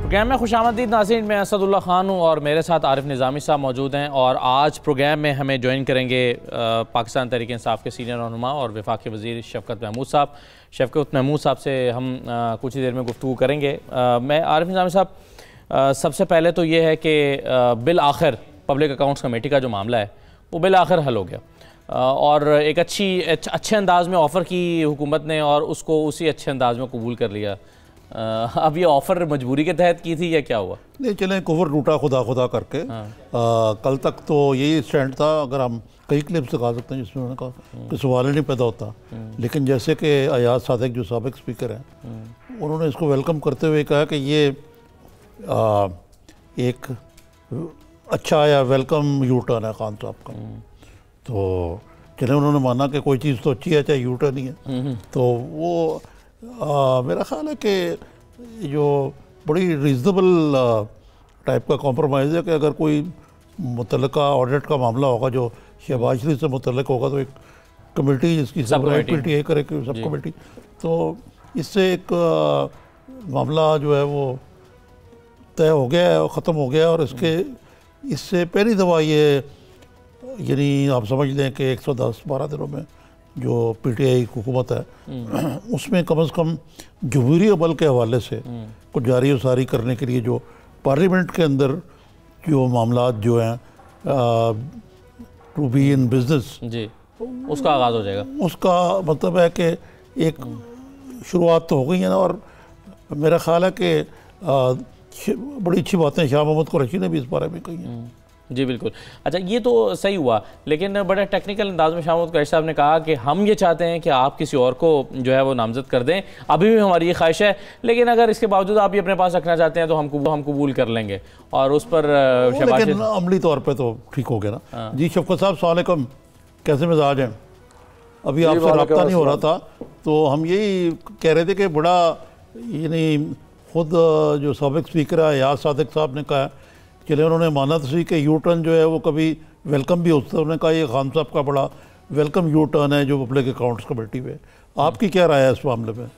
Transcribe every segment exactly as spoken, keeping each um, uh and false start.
Programme में खुशामदीद नाज़रीन, मैं असदुल्ला ख़ान हूँ और मेरे साथ आरिफ निज़ामी साहब मौजूद हैं। और आज प्रोग्राम में हमें ज्वाइन करेंगे पाकिस्तान तहरीक इंसाफ के सीनियर रहनुमा और वफाकी वज़ीर शफ़क़त महमूद साहब। शफ़क़त महमूद साहब से हम आ, कुछ ही देर में गुफ्तगू करेंगे। आ, मैं आरिफ निज़ामी साहब, आ, सबसे पहले तो ये है कि बिल आखिर पब्लिक अकाउंट्स कमेटी का जो मामला है वो बिल आखिर हल हो गया और एक अच्छी अच्छे अंदाज में ऑफ़र की हुकूमत ने और उसको उसी अच्छे अंदाज में कबूल कर लिया। अब ये ऑफ़र मजबूरी के तहत की थी या क्या हुआ? नहीं, चलें कुफर लूटा खुदा खुदा करके। हाँ। आ, कल तक तो यही स्टैंड था। अगर हम कई क्लिप्स दिखा सकते हैं जिसमें उन्होंने कहा कि सवाल ही नहीं पैदा होता, लेकिन जैसे कि अयाज सादिक जो साबिक स्पीकर हैं उन्होंने इसको वेलकम करते हुए कहा कि ये आ, एक अच्छा या वेलकम यू टर्न है खान साहब का। तो चले उन्होंने माना कि कोई चीज़ तो अच्छी है चाहे यू टर्न ही है। तो वो आ, मेरा ख्याल है कि जो बड़ी रीज़नेबल टाइप का कॉम्प्रोमाइज़ है कि अगर कोई मुतल्लिका ऑडिट का मामला होगा जो शहबाज शरीफ से मुतल्लिक होगा तो एक कमेटी जिसकी सब पी ए करे कि सब कमेटी, तो इससे एक आ, मामला जो है वो तय हो गया है और ख़त्म हो गया। और इसके इससे पहली दफ़ा ये यानी आप समझ लें कि एक सौ दस बारह दिनों में जो पीटीआई हुकूमत है उसमें कम से कम जमहूरी अमल के हवाले से कुछ जारी उसारी करने के लिए जो पार्लियामेंट के अंदर जो मामला जो हैं टू बी इन बिजनेस जी उसका आगाज़ हो जाएगा। उसका मतलब है कि एक शुरुआत तो हो गई है ना। और मेरा ख्याल है कि बड़ी अच्छी बातें शाह मोहम्मद कुरैशी ने भी इस बारे में कही हैं। जी बिल्कुल। अच्छा, ये तो सही हुआ, लेकिन बड़ा टेक्निकल अंदाज में शाह मोहम्मद कुरैशी साहब ने कहा कि हम ये चाहते हैं कि आप किसी और को जो है वो नामजद कर दें। अभी भी हमारी ये ख्वाहिश है, लेकिन अगर इसके बावजूद आप ये अपने पास रखना चाहते हैं तो हम हम कबूल कर लेंगे। और उस पर लेकिन अमली तौर पर तो ठीक हो गया ना। जी शफ़क़त साहब, अस्सलाम वालेकुम, कैसे मिजाज हैं? अभी आपसे रब्ता नहीं हो रहा था तो हम यही कह रहे थे कि बड़ा यानी खुद जो साबिक स्पीकर है अयाज सादिक साहब ने कहा, चले उन्होंने माना तो सही कि यू टर्न जो है वो कभी वेलकम भी होता है। उन्होंने कहा ये खान साहब का बड़ा वेलकम यू टर्न है जो पब्लिक अकाउंट्स कमेटी पे। आपकी क्या राय है इस मामले में?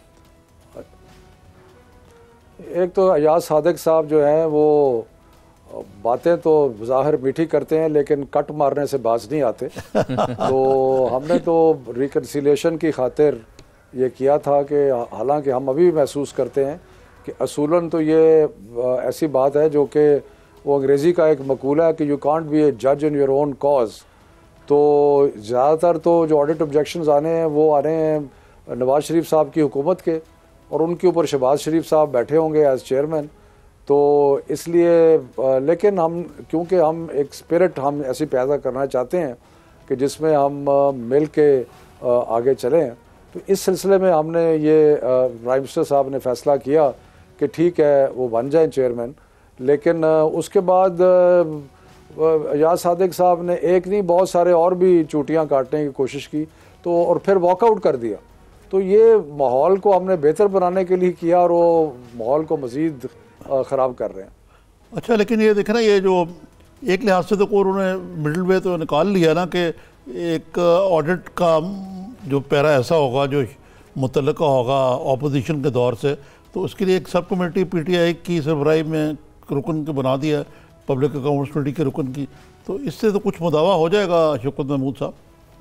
एक तो अयाज सादिक साहब जो हैं वो बातें तो ज़ाहिर मीठी करते हैं लेकिन कट मारने से बाज नहीं आते। तो हमने तो रिकन्सिलेशन की खातिर ये किया था कि हालांकि हम अभी भी महसूस करते हैं कि असूलन तो ये ऐसी बात है जो कि वो अंग्रेज़ी का एक मकूला है कि यू कांट बी ए जज इन योर ओन कॉज। तो ज़्यादातर तो जो ऑडिट ऑब्जेक्शंस आने हैं वो आ रहे हैं नवाज़ शरीफ साहब की हुकूमत के, और उनके ऊपर शहबाज शरीफ साहब बैठे होंगे एज चेयरमैन। तो इसलिए लेकिन हम क्योंकि हम एक स्पिरिट हम ऐसी पैदा करना चाहते हैं कि जिसमें हम मिल के आगे चलें, तो इस सिलसिले में हमने ये प्राइम मिनिस्टर साहब ने फ़ैसला किया कि ठीक है वो बन जाएँ चेयरमैन। लेकिन उसके बाद अयाज सादिक साहब ने एक नहीं बहुत सारे और भी चूटियाँ काटने की कोशिश की तो और फिर वॉकआउट कर दिया। तो ये माहौल को हमने बेहतर बनाने के लिए किया और वो माहौल को मज़ीद ख़राब कर रहे हैं। अच्छा, लेकिन ये देखना ये जो एक लिहाज से तो को उन्होंने मिडिल वे तो निकाल लिया ना कि एक ऑडिट का जो पैरा ऐसा होगा जो मुतल्लिका होगा अपोजिशन के दौर से, तो उसके लिए एक sub committee P T I की सरबराही में रुकन के बना दिया पब्लिक अकाउंट्स कमेटी के रुकन की। तो इससे तो कुछ मुदावा हो जाएगा शफ़क़त महमूद साहब?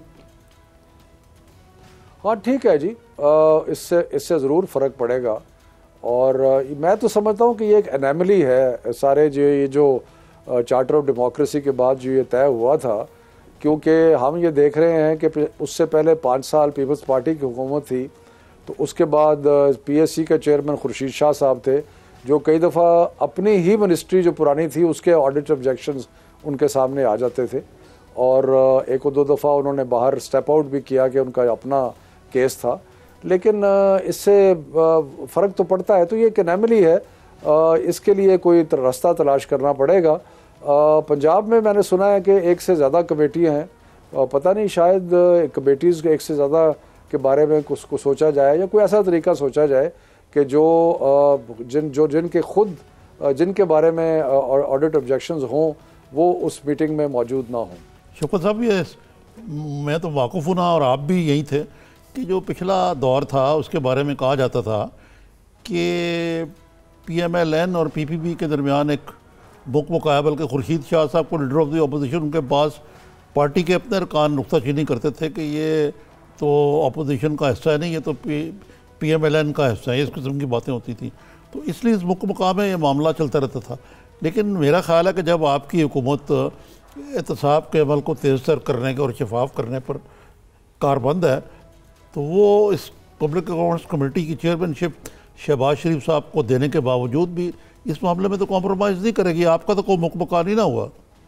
हाँ ठीक है जी, इससे इससे ज़रूर फ़र्क पड़ेगा। और मैं तो समझता हूँ कि ये एक एनैमली है सारे जो ये जो चार्टर ऑफ डेमोक्रेसी के बाद जो ये तय हुआ था, क्योंकि हम ये देख रहे हैं कि उससे पहले पाँच साल पीपल्स पार्टी की हुकूमत थी, तो उसके बाद पी एस सी के चेयरमैन खुर्शीद शाह साहब थे जो कई दफ़ा अपनी ही मिनिस्ट्री जो पुरानी थी उसके ऑडिट ऑब्जेक्शंस उनके सामने आ जाते थे, और एक और दो दफ़ा उन्होंने बाहर स्टेप आउट भी किया कि उनका अपना केस था। लेकिन इससे फ़र्क तो पड़ता है। तो ये कैनेमली है, इसके लिए कोई रास्ता तलाश करना पड़ेगा। पंजाब में मैंने सुना है कि एक से ज़्यादा कमेटियाँ हैं, पता नहीं शायद कमेटीज़ एक से ज़्यादा के बारे में कुछ को सोचा जाए या कोई ऐसा तरीका सोचा जाए कि जो जिन जो जिनके खुद जिनके बारे में ऑडिट ऑब्जेक्शंस हों वो उस मीटिंग में मौजूद ना हों। शफ़क़त साहब, ये मैं तो वाक़िफ़ हूँ ना और आप भी यही थे कि जो पिछला दौर था उसके बारे में कहा जाता था कि पी एम एल एन और पी पी पी के दरमियान एक बुक मुकाया, बल्कि खुर्शीद शाह साहब को लीडर ऑफ द अपोजिशन उनके पास पार्टी के अपने अरकान नुक्ताचीनी करते थे कि ये तो अपोजिशन का हिस्सा है नहीं, ये तो P P M L N का हिस्सा है, इस किस्म की बातें होती थी। तो इसलिए इस मुक मुकाम में ये मामला चलता रहता था। लेकिन मेरा ख्याल है कि जब आपकी हुकूमत एहतसाब के अमल को तेज़ तर करने के और शफाफ करने पर कारबंद है, तो वो इस पब्लिक अकाउंट्स कमेटी की चेयरमैनशिप शहबाज शरीफ साहब को देने के बावजूद भी इस मामले में तो कॉम्प्रोमाइज़ नहीं करेगी। आपका तो कोई मुकमका नहीं ना हुआ।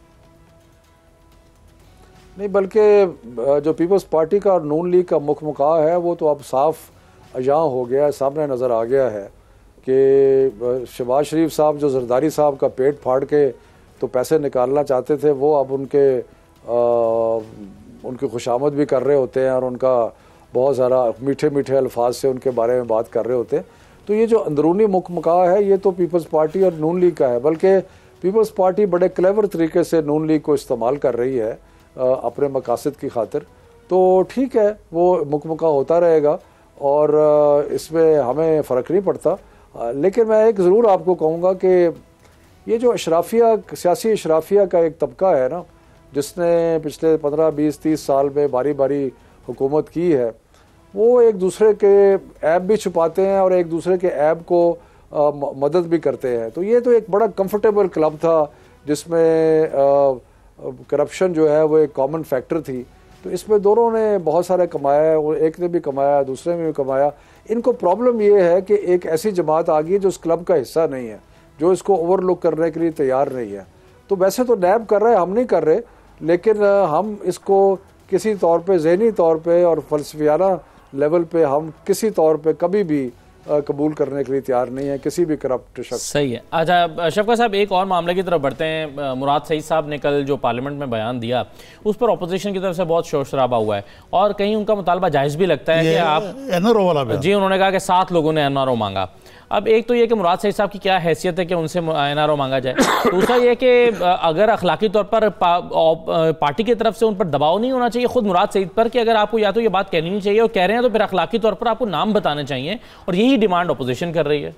नहीं, बल्कि जो पीपल्स पार्टी का और नून लीग का मुकमका है वो तो अब साफ अयां हो गया है, सामने नज़र आ गया है कि शहबाज शरीफ साहब जो जरदारी साहब का पेट फाड़ के तो पैसे निकालना चाहते थे, वो अब उनके आ, उनकी खुशामद भी कर रहे होते हैं और उनका बहुत सारा मीठे मीठे अल्फाज से उनके बारे में बात कर रहे होते हैं। तो ये जो अंदरूनी मुकमका है ये तो पीपल्स पार्टी और नून लीग का है, बल्कि पीपल्स पार्टी बड़े क्लेवर तरीके से नून लीग को इस्तेमाल कर रही है अपने मकासद की खातिर। तो ठीक है, वो मुकमका होता रहेगा और इसमें हमें फ़र्क नहीं पड़ता। लेकिन मैं एक ज़रूर आपको कहूँगा कि ये जो अशराफिया सियासी अशराफिया का एक तबका है ना, जिसने पिछले पंद्रह बीस तीस साल में बारी बारी हुकूमत की है, वो एक दूसरे के ऐब भी छुपाते हैं और एक दूसरे के ऐब को आ, मदद भी करते हैं। तो ये तो एक बड़ा कंफर्टेबल क्लब था जिसमें करप्शन जो है वो एक कॉमन फैक्टर थी। तो इसमें दोनों ने बहुत सारे कमाया, और एक ने भी कमाया, दूसरे ने भी कमाया। इनको प्रॉब्लम ये है कि एक ऐसी जमात आ गई है जो उस क्लब का हिस्सा नहीं है, जो इसको ओवरलुक करने के लिए तैयार नहीं है। तो वैसे तो नैब कर रहे हैं, हम नहीं कर रहे, लेकिन हम इसको किसी तौर पे, ज़हनी तौर पे और फलसफियाना लेवल पे हम किसी तौर पे कभी भी कबूल करने के लिए तैयार नहीं है किसी भी करप्ट शख्स। सही है। अच्छा शफकत साहब, एक और मामले की तरफ बढ़ते हैं। मुराद सईद साहब ने कल जो पार्लियामेंट में बयान दिया, उस पर अपोजिशन की तरफ से बहुत शोर शराबा हुआ है और कहीं उनका मुतालबा जायज़ भी लगता है कि आप एन आर ओ वाला जी, उन्होंने कहा कि सात लोगों ने एन आर ओ मांगा। अब एक तो ये कि मुराद सईद साहब की क्या हैसियत है कि उनसे एन आर ओ मांगा जाए। दूसरा ये कि अगर अखलाकी तौर पर पा, पार्टी की तरफ से उन पर दबाव नहीं होना चाहिए खुद मुराद सईद पर कि अगर आपको या तो ये बात कहनी नहीं चाहिए और कह रहे हैं तो फिर अखलाकी तौर पर आपको नाम बताने चाहिए, और यही डिमांड अपोजिशन कर रही है।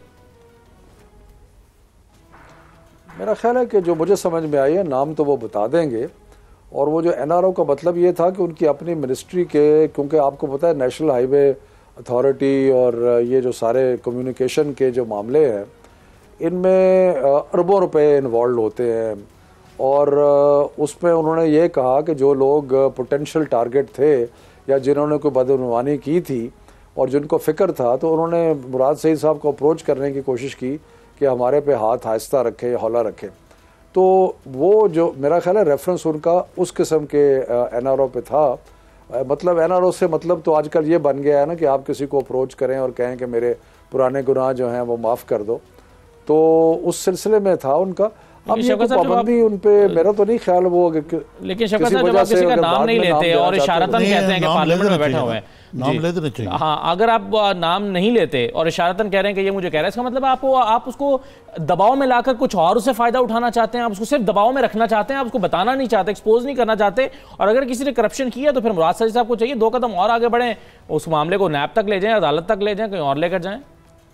मेरा ख्याल है कि जो मुझे समझ में आई है, नाम तो वो बता देंगे। और वो जो एन आर ओ का मतलब ये था कि उनकी अपनी मिनिस्ट्री के, क्योंकि आपको पता है नेशनल हाईवे अथॉरिटी और ये जो सारे कम्युनिकेशन के जो मामले हैं, इनमें अरबों रुपए इन्वॉल्व होते हैं। और उसमें उन्होंने ये कहा कि जो लोग पोटेंशियल टारगेट थे या जिन्होंने कोई बदगुमानी की थी और जिनको फ़िक्र था, तो उन्होंने मुराद सईद साहब को अप्रोच करने की कोशिश की कि हमारे पे हाथ आहिस्ता रखें या हौला रखें। तो वो जो मेरा ख्याल है रेफरेंस उनका उस किस्म के एन आर ओ पे था। मतलब एन आर ओ से मतलब तो आजकल ये बन गया है ना कि आप किसी को अप्रोच करें और कहें कि मेरे पुराने गुनाह जो हैं वो माफ़ कर दो। तो उस सिलसिले में था उनका। अब ये पाबंदी उन पे मेरा तो नहीं ख्याल वो, लेकिन शफकत साहब जब आप किसी का नाम नहीं लेते और इशारतन कहते हैं कि पार्लियामेंट में बैठे हुए हैं, नाम ले देना चाहिए। हाँ, अगर आप नाम नहीं लेते और इशारतन कह रहे हैं कि ये मुझे कह रहा है, इसका मतलब आप आप उसको दबाव में लाकर कुछ और उससे फायदा उठाना चाहते हैं, आप उसको सिर्फ दबाव में रखना चाहते हैं, आप उसको बताना नहीं चाहते, एक्सपोज नहीं करना चाहते। और अगर किसी ने करप्शन किया तो फिर मुराद सईद साहब को चाहिए दो कदम और आगे बढ़ें, उस मामले को नैब तक ले जाएं, अदालत तक ले जाएं, कहीं और लेकर जाएं।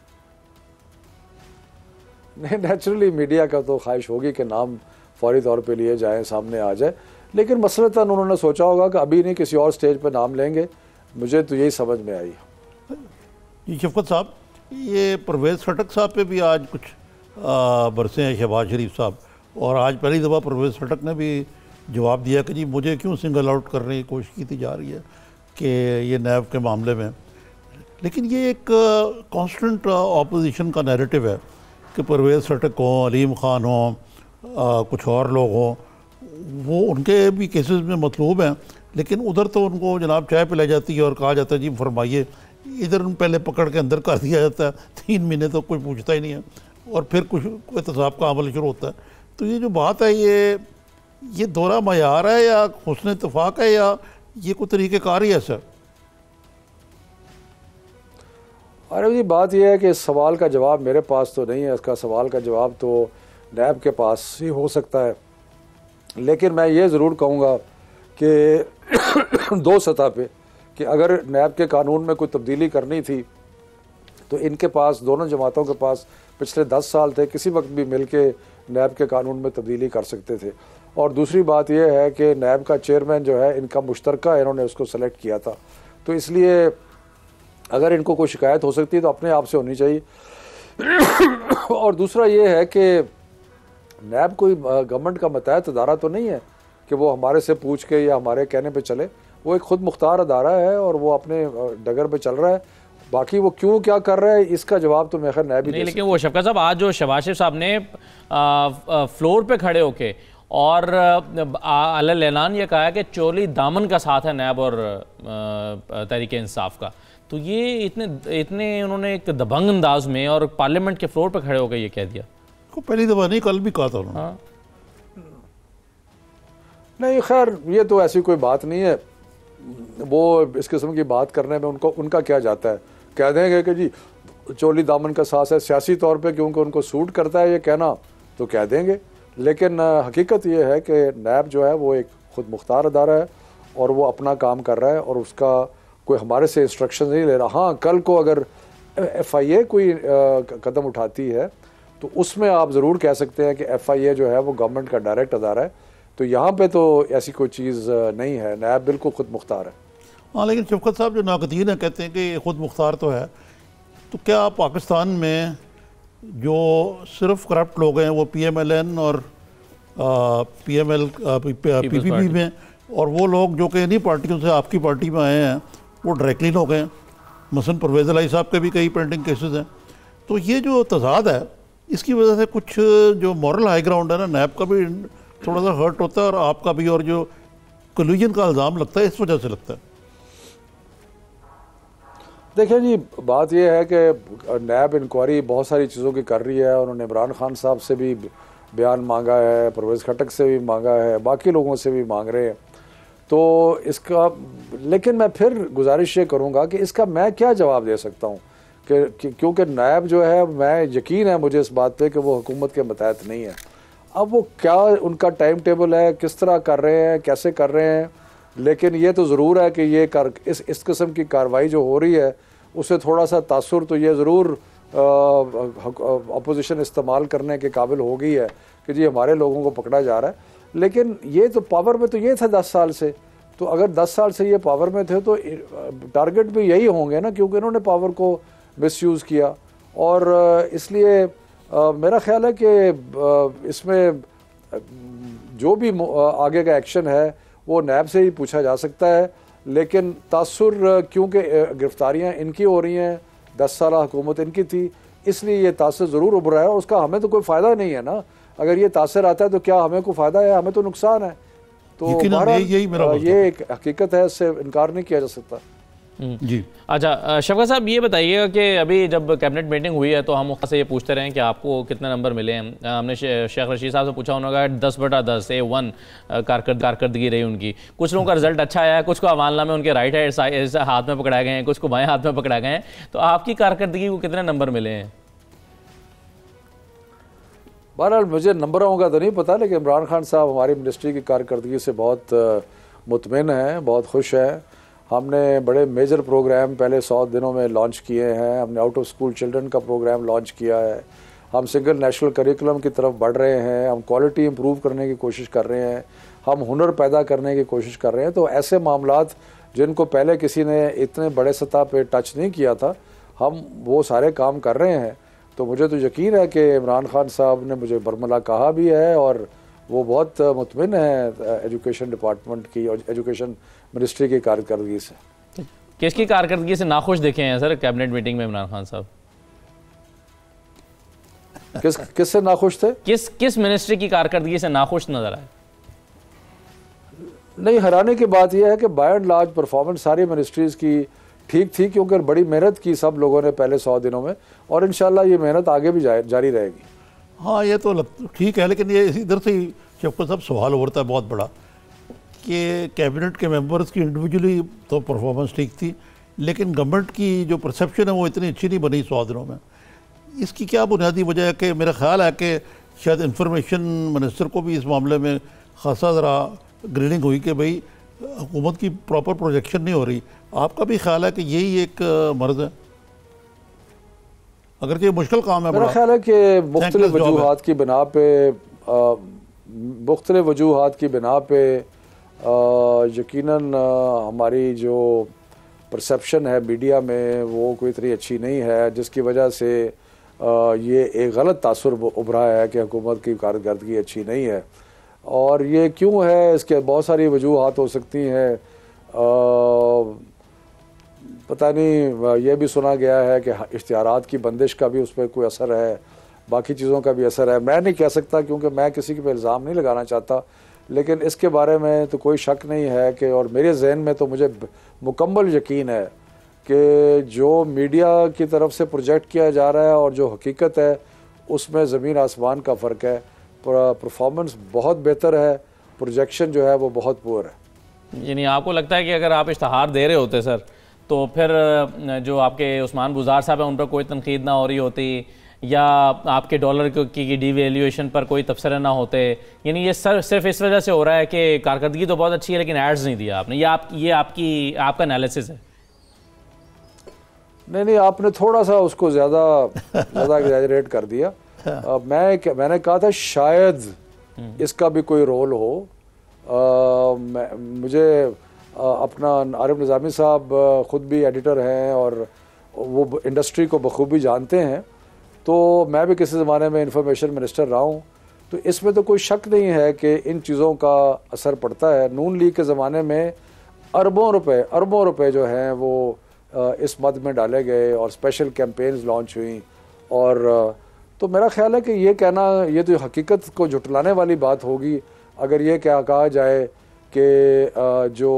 नहीं, नेचुरली मीडिया का तो ख्वाहिश होगी कि नाम फौरी तौर पे लिए जाए, सामने आ जाए, लेकिन मसलतन उन्होंने सोचा होगा कि अभी नहीं किसी और स्टेज पे नाम लेंगे। मुझे तो यही समझ में आई। जी शफकत साहब, ये परवेज़ खटक साहब पे भी आज कुछ बरसे हैं शहबाज शरीफ साहब, और आज पहली दफ़ा परवेज़ खटक ने भी जवाब दिया कि जी मुझे क्यों सिंगल आउट करने की कोशिश की जा रही है कि ये नैब के मामले में। लेकिन ये एक कॉन्स्टेंट अपोजिशन का नैरेटिव है कि परवेज़ खटक हों, अलीम ख़ान हों, कुछ और लोग हों, वो उनके भी केसेस में मतलूब हैं, लेकिन उधर तो उनको जनाब चाय पिलाई जाती है और कहा जाता है जी फरमाइए। इधर पहले पकड़ के अंदर कर दिया जाता है, तीन महीने तो कोई पूछता ही नहीं है, और फिर कुछ एहतसाब का अमल शुरू होता है। तो ये जो बात है, ये ये दोहरा मयार है या हुस्न इत्तफाक है या ये कोई तरीक़ेकार ही है सर? अरे जी, बात यह है कि इस सवाल का जवाब मेरे पास तो नहीं है। इसका सवाल का जवाब तो नैब के पास ही हो सकता है। लेकिन मैं ये ज़रूर कहूँगा कि दो सतह पे कि अगर नैब के कानून में कोई तब्दीली करनी थी तो इनके पास, दोनों जमातों के पास पिछले दस साल थे, किसी वक्त भी मिल के नैब के कानून में तब्दीली कर सकते थे। और दूसरी बात यह है कि नैब का चेयरमैन जो है इनका मुश्तरका, इन्होंने उसको सेलेक्ट किया था, तो इसलिए अगर इनको कोई शिकायत हो सकती है तो अपने आप से होनी चाहिए। और दूसरा ये है कि नैब कोई गवर्नमेंट का मतहत अदारा तो नहीं है कि वो हमारे से पूछ के या हमारे कहने पे चले। वो एक खुद मुख्तार अदारा है और वो अपने डगर पे चल रहा है। बाकी वो क्यों क्या कर रहा है इसका जवाब तो मैं खैर नैब ही नहीं। लेकिन वो शफकत साहब, आज जो शहबाज शरीफ साहब ने आ, आ, फ्लोर पे खड़े होके और अलल ऐलान ये कहा है कि चोली दामन का साथ है नैब और तहरीक इंसाफ का, तो ये इतने इतने उन्होंने एक दबंग अंदाज में और पार्लियामेंट के फ्लोर पे खड़े होकर ये कह दिया। को पहली दफा नहीं, कल भी कहा था उन्होंने। हाँ। नहीं खैर ये तो ऐसी कोई बात नहीं है, वो इस किस्म की बात करने में उनको उनका क्या जाता है। कह देंगे कि जी चोली दामन का साथ है, सियासी तौर पे क्योंकि उनको सूट करता है ये कहना तो कह देंगे, लेकिन हकीकत ये है कि नैब जो है वो एक खुद मुख्तार अदारा है और वो अपना काम कर रहा है और उसका कोई हमारे से इंस्ट्रक्शन नहीं ले रहा। हाँ, कल को अगर एफ आई ए कोई कदम उठाती है तो उसमें आप ज़रूर कह सकते हैं कि एफ आई ए जो है वो गवर्नमेंट का डायरेक्ट अदारा है, तो यहाँ पे तो ऐसी कोई चीज़ नहीं है, नैब बिल्कुल खुद मुख्तार है। हाँ, लेकिन शफकत साहब जो नाकदीन है कहते हैं कि खुद मुख्तार तो है, तो क्या पाकिस्तान में जो सिर्फ करप्ट लोग हैं वो पी एम एल एन और P M L P P P में, और वो लोग जो कि इन्हीं पार्टियों से आपकी पार्टी में आए हैं वो डायरेक्टली लोग हैं, मसलन परवेज़ अलाई साहब के भी कई पेंडिंग केसेस हैं। तो ये जो तजाद है इसकी वजह से कुछ जो मॉरल हाई ग्राउंड है ना, नैब का भी थोड़ा सा हर्ट होता है और आपका भी, और जो कोल्यूजन का इल्ज़ाम लगता है इस वजह से लगता है। देखिए जी, बात यह है कि नैब इंक्वायरी बहुत सारी चीज़ों की कर रही है। उन्होंने इमरान खान साहब से भी बयान मांगा है, परवेज़ खटक से भी मांगा है, बाकी लोगों से भी मांग रहे हैं। तो इसका, लेकिन मैं फिर गुजारिश ये करूँगा कि इसका मैं क्या जवाब दे सकता हूँ कि क्योंकि नैब जो है, मैं यकीन है मुझे इस बात पे कि वो हुकूमत के मतहत नहीं है। अब वो क्या उनका टाइम टेबल है, किस तरह कर रहे हैं, कैसे कर रहे हैं, लेकिन ये तो ज़रूर है कि ये कर इस इस किस्म की कार्रवाई जो हो रही है उससे थोड़ा सा तासुर तो ये ज़रूर अपोजिशन इस्तेमाल करने के काबिल हो गई है कि जी हमारे लोगों को पकड़ा जा रहा है। लेकिन ये तो पावर में तो ये था दस साल से, तो अगर दस साल से ये पावर में थे तो टारगेट भी यही होंगे ना, क्योंकि इन्होंने पावर को मिसयूज़ किया। और इसलिए मेरा ख्याल है कि इसमें जो भी आगे का एक्शन है वो नैब से ही पूछा जा सकता है, लेकिन तासुर क्योंकि गिरफ्तारियां इनकी हो रही हैं, दस साल हुकूमत इनकी थी, इसलिए ये तासुर ज़रूर उभरा है और उसका हमें तो कोई फ़ायदा नहीं है ना। अगर ये तासुर आता है तो क्या हमें कोई फ़ायदा है? हमें तो नुकसान है। तो यही मेरा ये एक हकीकत है, इससे इनकार नहीं किया जा सकता जी। अच्छा शफकत साहब, ये बताइएगा कि अभी जब कैबिनेट मीटिंग हुई है तो हम उससे ये पूछते रहे कि आपको कितने नंबर मिले हैं। हमने शेख रशीद साहब से पूछा, उन्होंने कहा दस बटा दस ए वन कारकर्द कारकर्दगी रही उनकी। कुछ लोगों का रिजल्ट अच्छा आया है, कुछ को अवालना में उनके राइट हैंड हाथ में पकड़ाए गए हैं, कुछ को बाएं हाथ में पकड़ा गए हैं। तो आपकी कारकर्दगी को कितने नंबर मिले हैं? बहरहाल मुझे नंबरों का तो नहीं पता, लेकिन इमरान खान साहब हमारी मिनिस्ट्री की कारकर्दगी से बहुत मुतमिन हैं, बहुत खुश हैं। हमने बड़े मेजर प्रोग्राम पहले सौ दिनों में लॉन्च किए हैं। हमने आउट ऑफ स्कूल चिल्ड्रन का प्रोग्राम लॉन्च किया है। हम सिंगल नेशनल करिकुलम की तरफ बढ़ रहे हैं। हम क्वालिटी इंप्रूव करने की कोशिश कर रहे हैं। हम हुनर पैदा करने की कोशिश कर रहे हैं। तो ऐसे मामलात जिनको पहले किसी ने इतने बड़े सतह पे टच नहीं किया था, हम वो सारे काम कर रहे हैं। तो मुझे तो यकीन है कि इमरान खान साहब ने मुझे बरमला कहा भी है और वो बहुत मुतमिन है एजुकेशन डिपार्टमेंट की और एजुकेशन मिनिस्ट्री की कारकर्दगी से। किसकी कारकर्दगी से नाखुश देखे हैं सर कैबिनेट मीटिंग में इमरान खान साहब? किस किससे नाखुश थे? किस किस मिनिस्ट्री की कारकर्दगी से नाखुश नजर आए? नहीं, हैरानी की बात यह है कि बाय एंड लार्ज परफॉर्मेंस सारी मिनिस्ट्रीज़ की ठीक थी, क्योंकि बड़ी मेहनत की सब लोगों ने पहले सौ दिनों में, और इंशाल्लाह ये मेहनत आगे भी जारी रहेगी। हाँ, ये तो ठीक है, लेकिन ये इधर से ही शफकत साहब सवाल उभरता है बहुत बड़ा कि कैबिनेट के मेंबर्स की इंडिविजुअली तो परफॉर्मेंस ठीक थी, लेकिन गवर्नमेंट की जो परसेप्शन है वो इतनी अच्छी नहीं बनी सौ दिनों में। इसकी क्या बुनियादी वजह है? कि मेरा ख्याल है कि शायद इंफॉर्मेशन मिनिस्टर को भी इस मामले में खासा ज़रा ग्रीडिंग हुई कि भाई हुकूमत की प्रॉपर प्रोजेक्शन नहीं हो रही। आपका भी ख्याल है कि यही एक मर्ज़ है? अगर ये मुश्किल काम है। मेरा ख्याल है कि मुख्तलिफ वजूहात की बिना पे मुख्तलिफ वजूहात की बिना पे यकीनन हमारी जो परसेप्शन है मीडिया में वो कोई इतनी अच्छी नहीं है, जिसकी वजह से आ, ये एक गलत तासुर उभरा है कि हुकूमत की कारकर्दगी अच्छी नहीं है। और ये क्यों है, इसके बहुत सारी वजूहात हो सकती हैं। पता नहीं, ये भी सुना गया है कि इश्तिहारात की बंदिश का भी उस पर कोई असर है, बाकी चीज़ों का भी असर है। मैं नहीं कह सकता क्योंकि मैं किसी के पे इल्ज़ाम नहीं लगाना चाहता, लेकिन इसके बारे में तो कोई शक नहीं है कि, और मेरे जहन में तो मुझे मुकम्मल यकीन है कि जो मीडिया की तरफ से प्रोजेक्ट किया जा रहा है और जो हकीकत है उसमें ज़मीन आसमान का फ़र्क है। परफॉर्मेंस बहुत बेहतर है, प्रोजेक्शन जो है वो बहुत पुअर है। यानी आपको लगता है कि अगर आप इश्तहार दे रहे होते सर, तो फिर जो आपके उस्मान बुज़ार साहब हैं उन पर कोई तनकीद ना हो रही होती, या आपके डॉलर की डिवैल्यूएशन पर कोई तबसरे ना होते? यानी ये सर सिर्फ इस वजह से हो रहा है कि कारकर्दगी तो बहुत अच्छी है लेकिन एड्स नहीं दिया आपने, ये आप ये आपकी आपका एनालिसिस है? नहीं नहीं, आपने थोड़ा सा उसको ज़्यादा ज़्यादा एग्जैजरेट कर दिया। आ, मैं मैंने कहा था शायद इसका भी कोई रोल हो। आ, मुझे आ, अपना आरिफ निज़ामी साहब ख़ुद भी एडिटर हैं और वो इंडस्ट्री को बखूबी जानते हैं, तो मैं भी किसी ज़माने में इंफॉर्मेशन मिनिस्टर रहा हूँ, तो इसमें तो कोई शक नहीं है कि इन चीज़ों का असर पड़ता है। नून लीग के ज़माने में अरबों रुपए अरबों रुपए जो हैं वो इस मद में डाले गए और स्पेशल कैंपेन्स लॉन्च हुई। और तो मेरा ख्याल है कि ये कहना, ये तो हकीकत को झुटलाने वाली बात होगी अगर ये क्या कहा जाए कि जो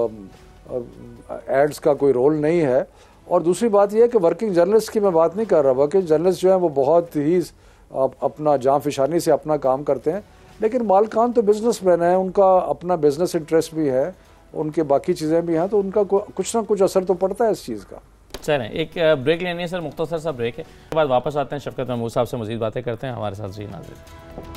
एड्स का कोई रोल नहीं है। और दूसरी बात यह है कि वर्किंग जर्नलिस्ट की मैं बात नहीं कर रहा। वर्किंग जर्नलिस्ट जो है वो बहुत ही अपना जान फिशानी से अपना काम करते हैं, लेकिन मालकान तो बिजनेसमैन है, उनका अपना बिजनेस इंटरेस्ट भी है, उनके बाकी चीज़ें भी हैं, तो उनका कुछ ना कुछ असर तो पड़ता है इस चीज़ का। चलें एक ब्रेक लेनी है सर, मुख्तसर सा ब्रेक है, उसके बाद वापस आते हैं, शफकत महमूद साहब से मज़ीद बातें करते हैं। हमारे साथ जी नाज़रीन।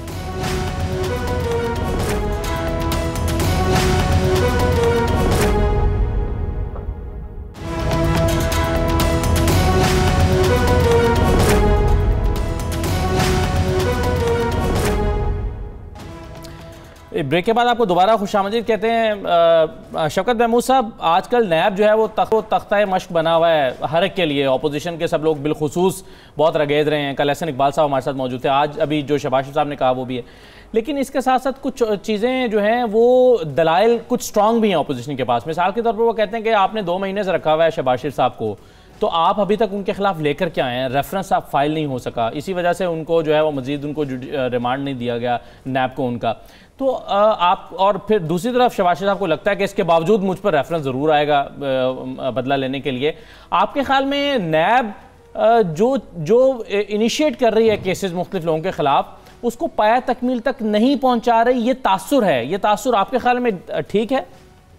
ब्रेक के बाद आपको दोबारा खुशामदीद कहते हैं। शफकत महमूद साहब, आजकल नैब जो है वो तख्त तख्ता मश्क बना हुआ है हर एक के लिए, अपोजिशन के सब लोग बिलखुसूस बहुत रगेद रहे हैं। कल एहसन इकबाल साहब हमारे साथ मौजूद थे, आज अभी जो शहबाज शरीफ साहब ने कहा वो भी है, लेकिन इसके साथ साथ कुछ चीज़ें जो हैं वो दलाइल कुछ स्ट्रॉन्ग भी हैं अपोजिशन के पास। मिसाल के तौर पर वो कहते हैं कि आपने दो महीने से रखा हुआ है शहबाज शरीफ साहब को, तो आप अभी तक उनके खिलाफ लेकर क्या आए हैं? रेफरेंस आप फाइल नहीं हो सका, इसी वजह से उनको जो है वो मजीद उनको रिमांड नहीं दिया गया नैब को उनका। तो आप, और फिर दूसरी तरफ शहबाज शरीफ साहब को लगता है कि इसके बावजूद मुझ पर रेफरेंस ज़रूर आएगा बदला लेने के लिए। आपके ख्याल में नैब जो जो इनिशिएट कर रही है केसेस मुख्तलिफ लोगों के खिलाफ, उसको पाया तकमील तक नहीं पहुंचा रही, ये तासुर है, ये तासुर आपके ख्याल में ठीक है?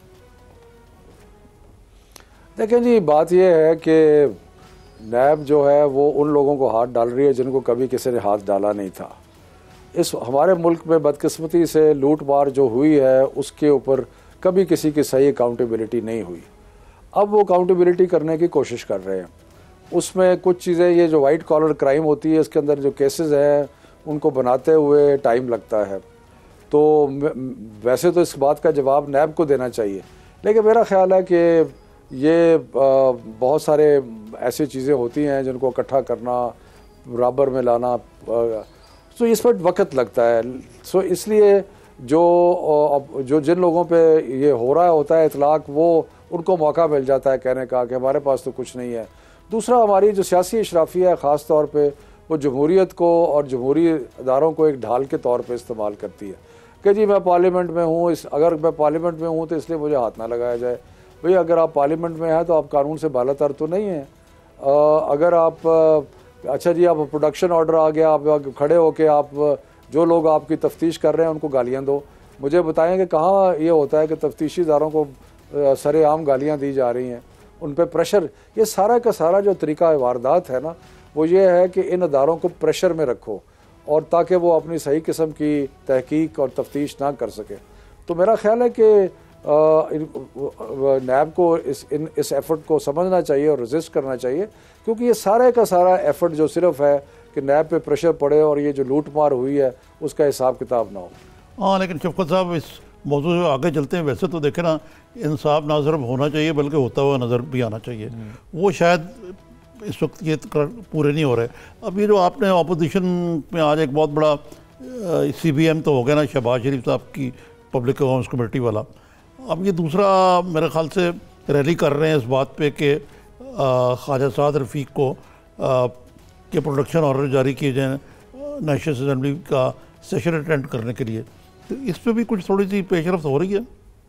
देखें जी, बात यह है कि नैब जो है वो उन लोगों को हाथ डाल रही है जिनको कभी किसी ने हाथ डाला नहीं था। इस हमारे मुल्क में बदकिस्मती से लूट मार जो हुई है उसके ऊपर कभी किसी की सही अकाउंटेबिलिटी नहीं हुई। अब वो अकाउंटेबिलिटी करने की कोशिश कर रहे हैं। उसमें कुछ चीज़ें, ये जो वाइट कॉलर क्राइम होती है इसके अंदर जो केसेस हैं उनको बनाते हुए टाइम लगता है। तो वैसे तो इस बात का जवाब नैब को देना चाहिए, लेकिन मेरा ख्याल है कि ये बहुत सारे ऐसी चीज़ें होती हैं जिनको इकट्ठा करना, बराबर में लाना, तो इस पर वक्त लगता है। सो इसलिए जो जो जिन लोगों पे ये हो रहा होता है इतलाक, वो उनको मौका मिल जाता है कहने का कि हमारे पास तो कुछ नहीं है। दूसरा, हमारी जो सियासी इशराफिया है ख़ास तौर पे, वो जमहूरियत को और जमहूरी इदारों को एक ढाल के तौर पे इस्तेमाल करती है कि जी मैं पार्लियामेंट में हूँ, इस अगर मैं पार्लियामेंट में हूँ तो इसलिए मुझे हाथ ना लगाया जाए। भाई, अगर आप पार्लियामेंट में हैं तो आप कानून से बालातर तो नहीं हैं। अगर आप, अच्छा जी, आप प्रोडक्शन ऑर्डर आ गया, आप खड़े होके आप जो लोग आपकी तफ्तीश कर रहे हैं उनको गालियाँ दो। मुझे बताएं कि कहाँ ये होता है कि तफ्तीशी इदारों को सरेआम गालियाँ दी जा रही हैं, उन पर प्रेशर। ये सारा का सारा जो तरीका वारदात है ना, वो ये है कि इन अदारों को प्रेशर में रखो और ताकि वो अपनी सही किस्म की तहकीक और तफ्तीश ना कर सके। तो मेरा ख्याल है कि नैब को इस इन इस एफर्ट को समझना चाहिए और रजिस्ट करना चाहिए, क्योंकि ये सारे का सारा एफर्ट जो सिर्फ है कि नैब पे प्रेशर पड़े और ये जो लूट मार हुई है उसका हिसाब किताब ना हो। हाँ, लेकिन शफकत साहब इस मौजू से आगे चलते हैं। वैसे तो देखें ना, इंसाफ ना सिर्फ होना चाहिए बल्कि होता हुआ नज़र भी आना चाहिए। वो शायद इस वक्त ये पूरे नहीं हो रहे। अब ये जो आपने अपोजिशन में आज एक बहुत बड़ा सी बी एम तो हो गया ना, शहबाज शरीफ साहब की पब्लिक अकाउंट्स कमेटी वाला, अब ये दूसरा मेरे ख्याल से रैली कर रहे हैं इस बात पे कि ख्वाजा साद रफ़ीक को आ, के प्रोडक्शन ऑर्डर जारी किए जाएँ नेशनल असेंबली का सेशन अटेंड करने के लिए। तो इस पर भी कुछ थोड़ी सी पेशरफ्त हो रही है।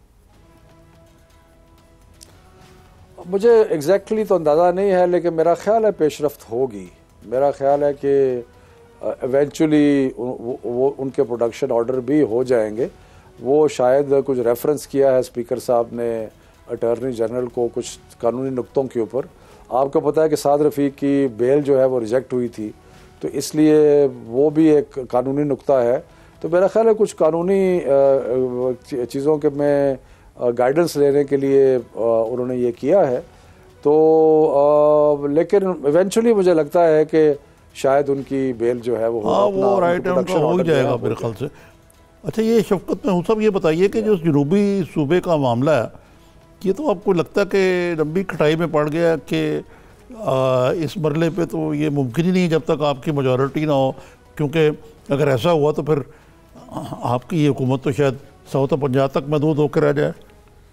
मुझे एग्जैक्टली तो अंदाज़ा नहीं है, लेकिन मेरा ख्याल है पेशरफ्त होगी। मेरा ख्याल है कि इवेंचुअली वो, वो उनके प्रोडक्शन ऑर्डर भी हो जाएंगे। वो शायद कुछ रेफरेंस किया है स्पीकर साहब ने अटॉर्नी जनरल को कुछ कानूनी नुक्तों के ऊपर। आपको पता है कि साद रफ़ीक की बेल जो है वो रिजेक्ट हुई थी, तो इसलिए वो भी एक कानूनी नुक्ता है। तो मेरा ख्याल है कुछ कानूनी चीज़ों के में गाइडेंस लेने के लिए उन्होंने ये किया है। तो लेकिन इवेंचुअली मुझे लगता है कि शायद उनकी बेल जो है वो हाँ वो राइट है, उनका हो ही जाएगा मेरे ख्याल से। अच्छा, ये शफकत में साहब ये बताइए कि जो जनूबी सूबे का मामला है, ये तो आपको लगता है कि लंबी खटाई में पड़ गया कि इस मरले पे तो ये मुमकिन ही नहीं जब तक आपकी मेजॉरिटी ना हो, क्योंकि अगर ऐसा हुआ तो फिर आपकी ये हुकूमत तो शायद साउथ पंजाब तक महदूद होकर रह जाए।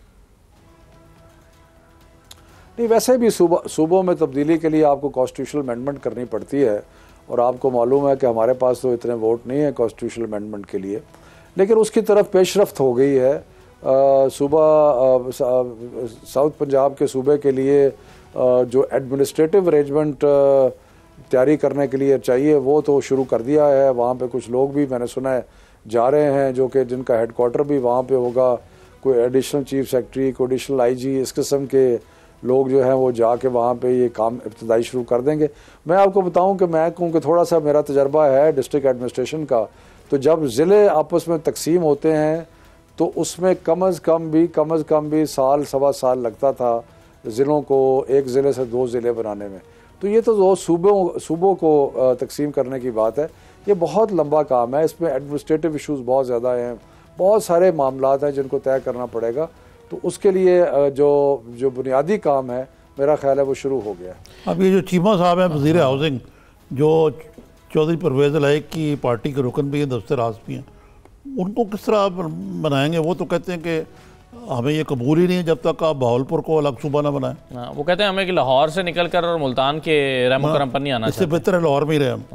नहीं, वैसे भी सूबा सूबों में तब्दीली के लिए आपको कॉन्स्टिट्यूशनल अमेंडमेंट करनी पड़ती है, और आपको मालूम है कि हमारे पास तो इतने वोट नहीं है कॉन्स्टिट्यूशनल अमेंडमेंट के लिए, लेकिन उसकी तरफ पेशरफ्त हो गई है। सूबा साउथ पंजाब के सूबे के लिए आ, जो एडमिनिस्ट्रेटिव अरेंजमेंट तैयारी करने के लिए चाहिए वो तो शुरू कर दिया है। वहाँ पे कुछ लोग भी मैंने सुना है जा रहे हैं, जो कि जिनका हेडक्वार्टर भी वहाँ पे होगा। कोई एडिशनल चीफ सेक्रेटरी, कोई एडिशनल आई जी, इस किस्म के लोग जो हैं वो जाके वहाँ पे ये काम इब्तदाई शुरू कर देंगे। मैं आपको बताऊँ कि मैं कहूँ कि थोड़ा सा मेरा तजर्बा है डिस्ट्रिक्ट एडमिनिस्ट्रेशन का, तो जब ज़िले आपस में तकसीम होते हैं तो उसमें कम अज़ कम भी कम अज़ कम भी साल सवा साल लगता था ज़िलों को एक ज़िले से दो ज़िले बनाने में। तो ये तो दो सूबों सूबों को तकसीम करने की बात है, ये बहुत लंबा काम है। इसमें एडमिनिस्ट्रेटिव इशूज़ बहुत ज़्यादा हैं, बहुत सारे मामलात हैं जिनको तय करना पड़ेगा। तो उसके लिए जो जो बुनियादी काम है मेरा ख्याल है वो शुरू हो गया। अब ये जो चीमा साहब हैं वज़ीर हाउसिंग, जो चौधरी परवेज़ इलाही की पार्टी के रुकन भी हैं, दफ्तर राज भी हैं, उनको किस तरह आप बनाएंगे? वो तो कहते हैं कि हमें ये कबूल ही नहीं है जब तक आप बहावलपुर को अलग सूबा ना बनाएं। हाँ, वो कहते हैं हमें कि लाहौर से निकल कर और मुल्तान के रहमो करम पर नहीं आना, इससे बेहतर है लाहौर में ही रहे हम।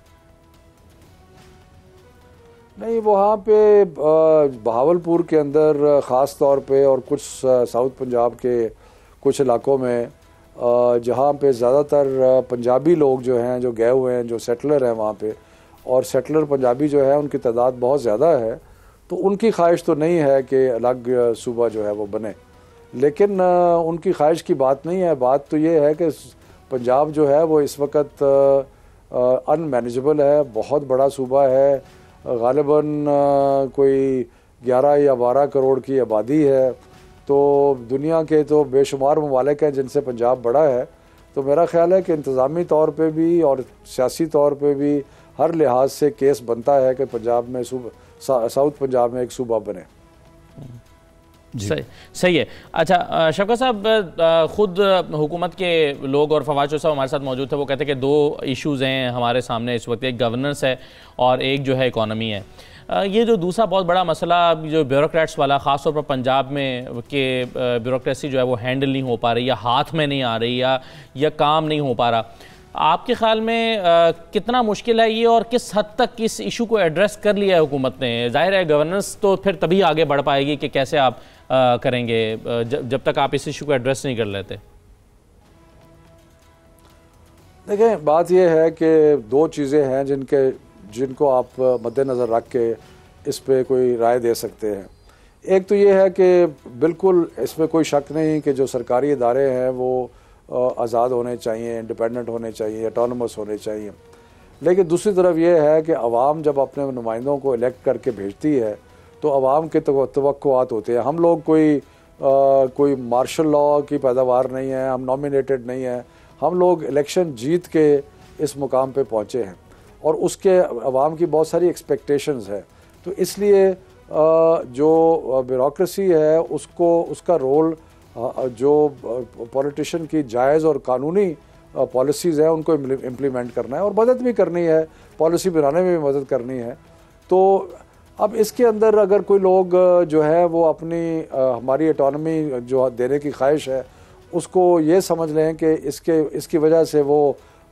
नहीं, वहाँ पे बहावलपुर के अंदर ख़ास तौर पे और कुछ साउथ पंजाब के कुछ इलाकों में जहाँ पे ज़्यादातर पंजाबी लोग जो हैं जो गए हुए हैं, जो सेटलर हैं वहाँ पे, और सेटलर पंजाबी जो है उनकी तादाद बहुत ज़्यादा है, तो उनकी ख्वाहिश तो नहीं है कि अलग सूबा जो है वो बने। लेकिन उनकी ख्वाहिश की बात नहीं है, बात तो ये है कि पंजाब जो है वो इस वक्त अनमैनेजेबल है, बहुत बड़ा सूबा है, गालिबन कोई ग्यारह या बारह करोड़ की आबादी है। तो दुनिया के तो बेशुमार ममालिक हैं जिनसे पंजाब बड़ा है। तो मेरा ख्याल है कि इंतज़ामी तौर पे भी और सियासी तौर पे भी हर लिहाज से केस बनता है कि पंजाब में सूबा सा, साउथ पंजाब में एक सूबा बने। सही सही है। अच्छा शफकत साहब, ख़ुद हुकूमत के लोग और फवाद चौधरी साहब हमारे साथ मौजूद थे, वो कहते हैं कि दो इश्यूज़ हैं हमारे सामने इस वक्त, एक गवर्नेंस है और एक जो है इकॉनमी है। ये जो दूसरा बहुत बड़ा मसला जो ब्यूरोक्रेट्स वाला, ख़ास तौर पर पंजाब में के ब्यूरोक्रेसी जो है वो हैंडल नहीं हो पा रही, या हाथ में नहीं आ रही, या या काम नहीं हो पा रहा, आपके ख्याल में आ, कितना मुश्किल है ये, और किस हद तक इस इशू को एड्रेस कर लिया है हुकूमत ने? जाहिर है गवर्नेंस तो फिर तभी आगे बढ़ पाएगी कि कैसे आप आ, करेंगे जब, जब तक आप इस इशू को एड्रेस नहीं कर लेते। देखें, बात यह है कि दो चीज़ें हैं जिनके जिनको आप मद्देनज़र रख के इस पे कोई राय दे सकते हैं। एक तो ये है कि बिल्कुल इसमें कोई शक नहीं कि जो सरकारी इदारे हैं वो आज़ाद होने चाहिए, इंडिपेंडेंट होने चाहिए, ऑटोनमस होने चाहिए। लेकिन दूसरी तरफ ये है कि अवाम जब अपने नुमाइंदों को इलेक्ट करके भेजती है तो अवाम के तवक्कुआत होते हैं। हम लोग कोई आ, कोई मार्शल लॉ की पैदावार नहीं है, हम नॉमिनेटेड नहीं हैं, हम लोग इलेक्शन जीत के इस मुकाम पे पहुँचे हैं और उसके अवाम की बहुत सारी एक्सपेक्टेशंस है। तो इसलिए जो ब्यूरोक्रेसी है उसको उसका रोल जो पॉलिटिशियन की जायज़ और कानूनी पॉलिसीज़ हैं उनको इम्प्लीमेंट करना है और मदद भी करनी है, पॉलिसी बनाने में भी मदद करनी है। तो अब इसके अंदर अगर कोई लोग जो है वो अपनी हमारी ऑटोनॉमी जो देने की ख्वाहिश है उसको ये समझ लें कि इसके इसकी वजह से वो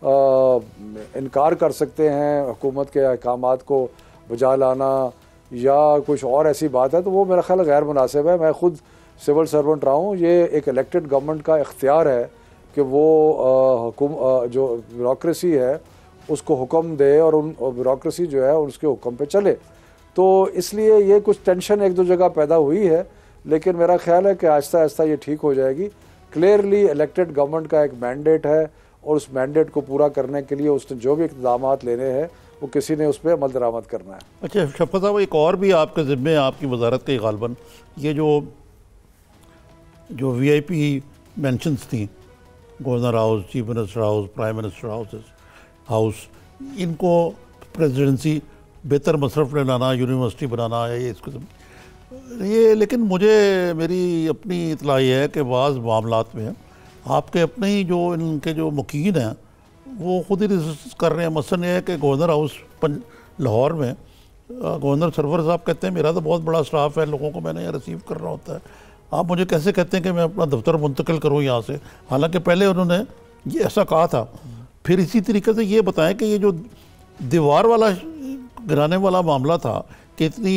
इनकार कर सकते हैं हुकूमत के अहकामात को बजा लाना या कुछ और ऐसी बात है, तो वो मेरा ख्याल गैर मुनासिब है। मैं ख़ुद सिविल सर्वेंट रहा हूँ, ये एक इलेक्टेड गवर्नमेंट का इख्तियार है कि वो हुकुम जो ब्यूरोक्रेसी है उसको हुक्म दे और उन ब्यूरोक्रेसी जो है उसके हुक्म पे चले। तो इसलिए ये कुछ टेंशन एक दो जगह पैदा हुई है, लेकिन मेरा ख्याल है कि आहिस्ता आहिस्ता ये ठीक हो जाएगी। क्लियरली इलेक्टेड गवर्नमेंट का एक मैंडेट है और उस मैंडेट को पूरा करने के लिए उसने जो भी इक़दाम लेने हैं वो किसी ने उस पर अमल दरामद करना है। अच्छा शफ़क़त साहब, एक और भी आपके ज़िम्मे आपकी वजारत के गालबन ये जो जो वी आई पी मैंशंस थी, governor house, chief minister house, prime minister house house इनको प्रेसिडेंसी बेहतर मसरफ में लाना, यूनिवर्सिटी बनाना है ये इसको ये, लेकिन मुझे मेरी अपनी इतला ये है कि बाज़ मामलात में आपके अपने ही जो इनके जो मुकीन हैं वो ख़ुद ही रिसर्च कर रहे हैं। मसलन ये है कि गवर्नर हाउस लाहौर में गवर्नर सरवर साहब कहते हैं मेरा तो बहुत बड़ा स्टाफ है, लोगों को मैंने यहाँ रिसीव करना होता है, आप मुझे कैसे कहते हैं कि मैं अपना दफ्तर मुंतकिल करूँ यहाँ से, हालांकि पहले उन्होंने ये ऐसा कहा था। फिर इसी तरीके से ये बताएं कि ये जो दीवार वाला गिराने वाला मामला था कि इतनी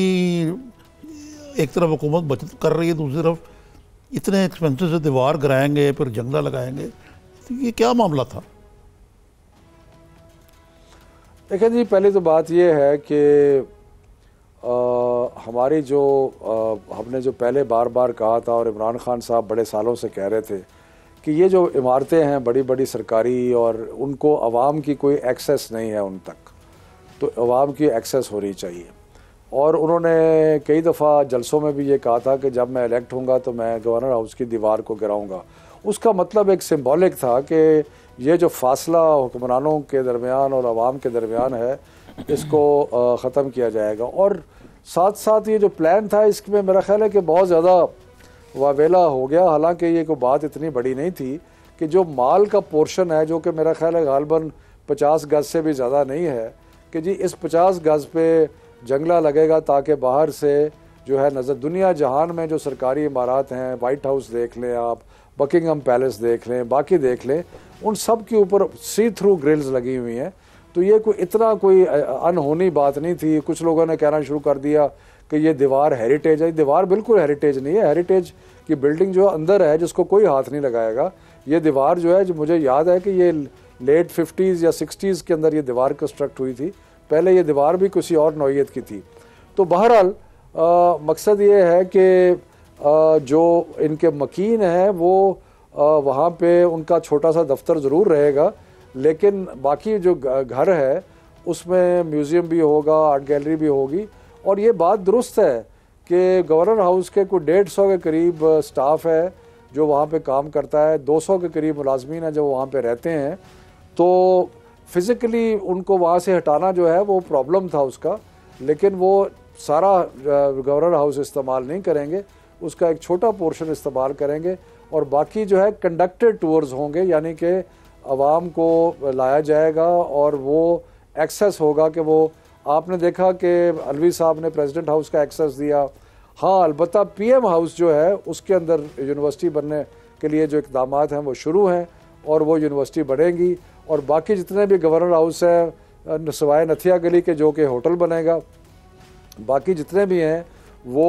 एक तरफ हुकूमत बचत कर रही है, दूसरी तरफ इतने एक्सपेंसिव से दीवार गिराएंगे फिर जंगला लगाएंगे, तो ये क्या मामला था? देखिए जी, पहली तो बात ये है कि हमारी जो आ, हमने जो पहले बार बार कहा था और इमरान खान साहब बड़े सालों से कह रहे थे कि ये जो इमारतें हैं बड़ी बड़ी सरकारी और उनको अवाम की कोई एक्सेस नहीं है उन तक, तो अवाम की एक्सेस होनी चाहिए। और उन्होंने कई दफ़ा जलसों में भी ये कहा था कि जब मैं इलेक्ट होऊंगा तो मैं गवर्नर हाउस की दीवार को गिराऊंगा। उसका मतलब एक सिंबॉलिक था कि ये जो फासला हुक्मरानों के दरमियान और अवाम के दरमियान है इसको ख़त्म किया जाएगा। और साथ साथ ये जो प्लान था इसमें मेरा ख्याल है कि बहुत ज़्यादा वावेला हो गया, हालांकि ये कोई बात इतनी बड़ी नहीं थी कि जो माल का पोर्शन है जो कि मेरा ख्याल है गालबन पचास गज से भी ज़्यादा नहीं है, कि जी इस पचास गज पे जंगला लगेगा ताकि बाहर से जो है नज़र दुनिया जहान में जो सरकारी इमारत हैं, वाइट हाउस देख लें आप, बकिंगम पैलेस देख लें, बाकी देख लें, उन सब के ऊपर सी थ्रू ग्रिल्स लगी हुई हैं। तो ये कोई इतना कोई अनहोनी बात नहीं थी। कुछ लोगों ने कहना शुरू कर दिया कि ये दीवार हेरिटेज है। दीवार बिल्कुल हेरिटेज नहीं है। हेरिटेज की बिल्डिंग जो अंदर है जिसको कोई हाथ नहीं लगाएगा। ये दीवार जो है, जो मुझे याद है कि ये लेट फिफ्टीज़ या सिक्सटीज़ के अंदर ये दीवार कंस्ट्रक्ट हुई थी, पहले ये दीवार भी किसी और नौइयत की थी। तो बहरहाल मकसद ये है कि जो इनके मकीन हैं वो वहाँ पे उनका छोटा सा दफ्तर ज़रूर रहेगा, लेकिन बाकी जो घर है उसमें म्यूज़ियम भी होगा, आर्ट गैलरी भी होगी। और ये बात दुरुस्त है कि गवर्नर हाउस के कोई डेढ़ सौ के करीब स्टाफ है जो वहाँ पे काम करता है, दो सौ के करीब मुलाजमीन हैं जो वहाँ पे रहते हैं। तो फिज़िकली उनको वहाँ से हटाना जो है वो प्रॉब्लम था उसका, लेकिन वो सारा गवर्नर हाउस इस्तेमाल नहीं करेंगे, उसका एक छोटा पोर्शन इस्तेमाल करेंगे और बाकी जो है कंडक्टेड टूर्स होंगे, यानी कि आवाम को लाया जाएगा और वो एक्सेस होगा कि वो आपने देखा कि अलवी साहब ने प्रेसिडेंट हाउस का एक्सेस दिया। हाँ, अलबत्ता पीएम हाउस जो है उसके अंदर यूनिवर्सिटी बनने के लिए जो इक़दाम हैं वो शुरू हैं और वो यूनिवर्सिटी बढ़ेंगी। और बाकी जितने भी गवर्नर हाउस है सवाए नथिया गली के जो कि होटल बनेगा, बाकी जितने भी हैं वो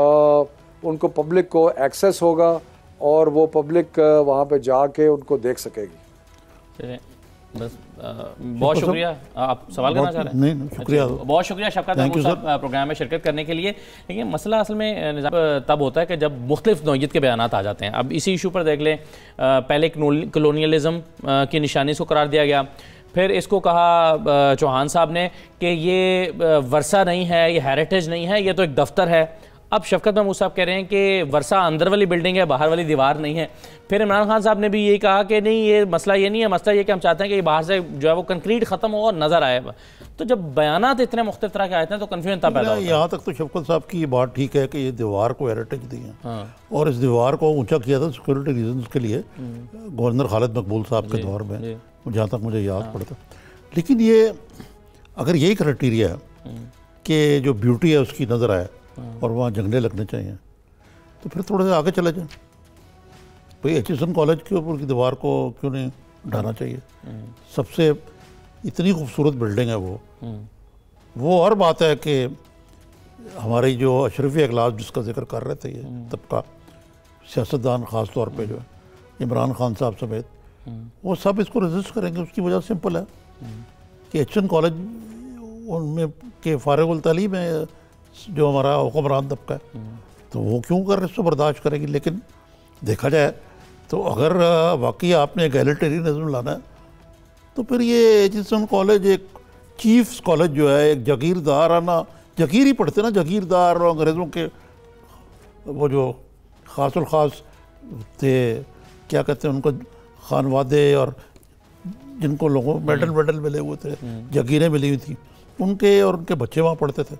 आ, उनको पब्लिक को एक्सेस होगा और वो पब्लिक वहाँ पे जाके उनको देख सकेगी। बस आ, बहुत शुक्रिया। आप सवाल करना चाह रहे हैं? नहीं, शुक्रिया। अच्छा, बहुत शुक्रिया शफ़क़त महमूद साहब प्रोग्राम में शिरकत करने के लिए। लेकिन मसला असल में तब होता है कि जब मुख्तलिफ नौइयत के बयानात आ जाते हैं। अब इसी इशू पर देख लें, पहले कलोनियलिज़म की निशानी इसको करार दिया गया, फिर इसको कहा चौहान साहब ने कि ये वर्सा नहीं है, ये हेरिटेज नहीं है, ये तो एक दफ्तर है। अब शफकत महमूद साहब कह रहे हैं कि वर्सा अंदर वाली बिल्डिंग है, बाहर वाली दीवार नहीं है। फिर इमरान खान साहब ने भी यही कहा कि नहीं, ये मसला ये नहीं है, मसला ये कि हम चाहते हैं कि ये बाहर से जो है वो कंक्रीट ख़त्म हो और नज़र आए। तो जब बयानात इतने मुख्तलिफ तरह के आए हैं तो कन्फ्यूजन तब पैदा होता है। यहाँ तक तो शफकत साहब की बात ठीक है कि ये दीवार को हेरिटेज दी है, हाँ। और इस दीवार को ऊंचा किया था सिक्योरिटी रीजंस के लिए गवर्नर खालिद मकबूल साहब के दौर में, जहाँ तक मुझे याद पड़ता। लेकिन ये अगर यही क्राइटेरिया है कि जो ब्यूटी है उसकी नज़र आए और वहाँ जंगले लगने चाहिए, तो फिर थोड़ा सा आगे चले जाए। भाई एच एस एन कॉलेज के ऊपर की दीवार को क्यों नहीं ढाना चाहिए? सबसे इतनी खूबसूरत बिल्डिंग है वो वो और बात है कि हमारी जो अशरफी अखलाक जिसका जिक्र कर रहे थे, ये तबका सियासतदान ख़ास तौर पे जो है इमरान खान साहब समेत, वो सब इसको रेजिस्ट करेंगे। उसकी वजह सिंपल है कि एच एस एन कॉलेज उनमें के फारिग तालीम है जो हमारा हुक्मरान तबका है, तो वो क्यों कर इसको बर्दाश्त करेगी। लेकिन देखा जाए तो अगर वाकई आपने एगैलिटेरियनिज़्म लाना है तो फिर ये एच एस एन कॉलेज एक चीफ्स कॉलेज जो है, एक जागीरदार आना, जागीर ही पढ़ते ना, जागीरदार और अंग्रेज़ों के वो जो ख़ास ख़ास थे, क्या कहते हैं उनको, खानवादे और जिनको लोगों मेडल वेडल मिले हुए थे, जागीरें मिली हुई थी, उनके और उनके बच्चे वहाँ पढ़ते थे,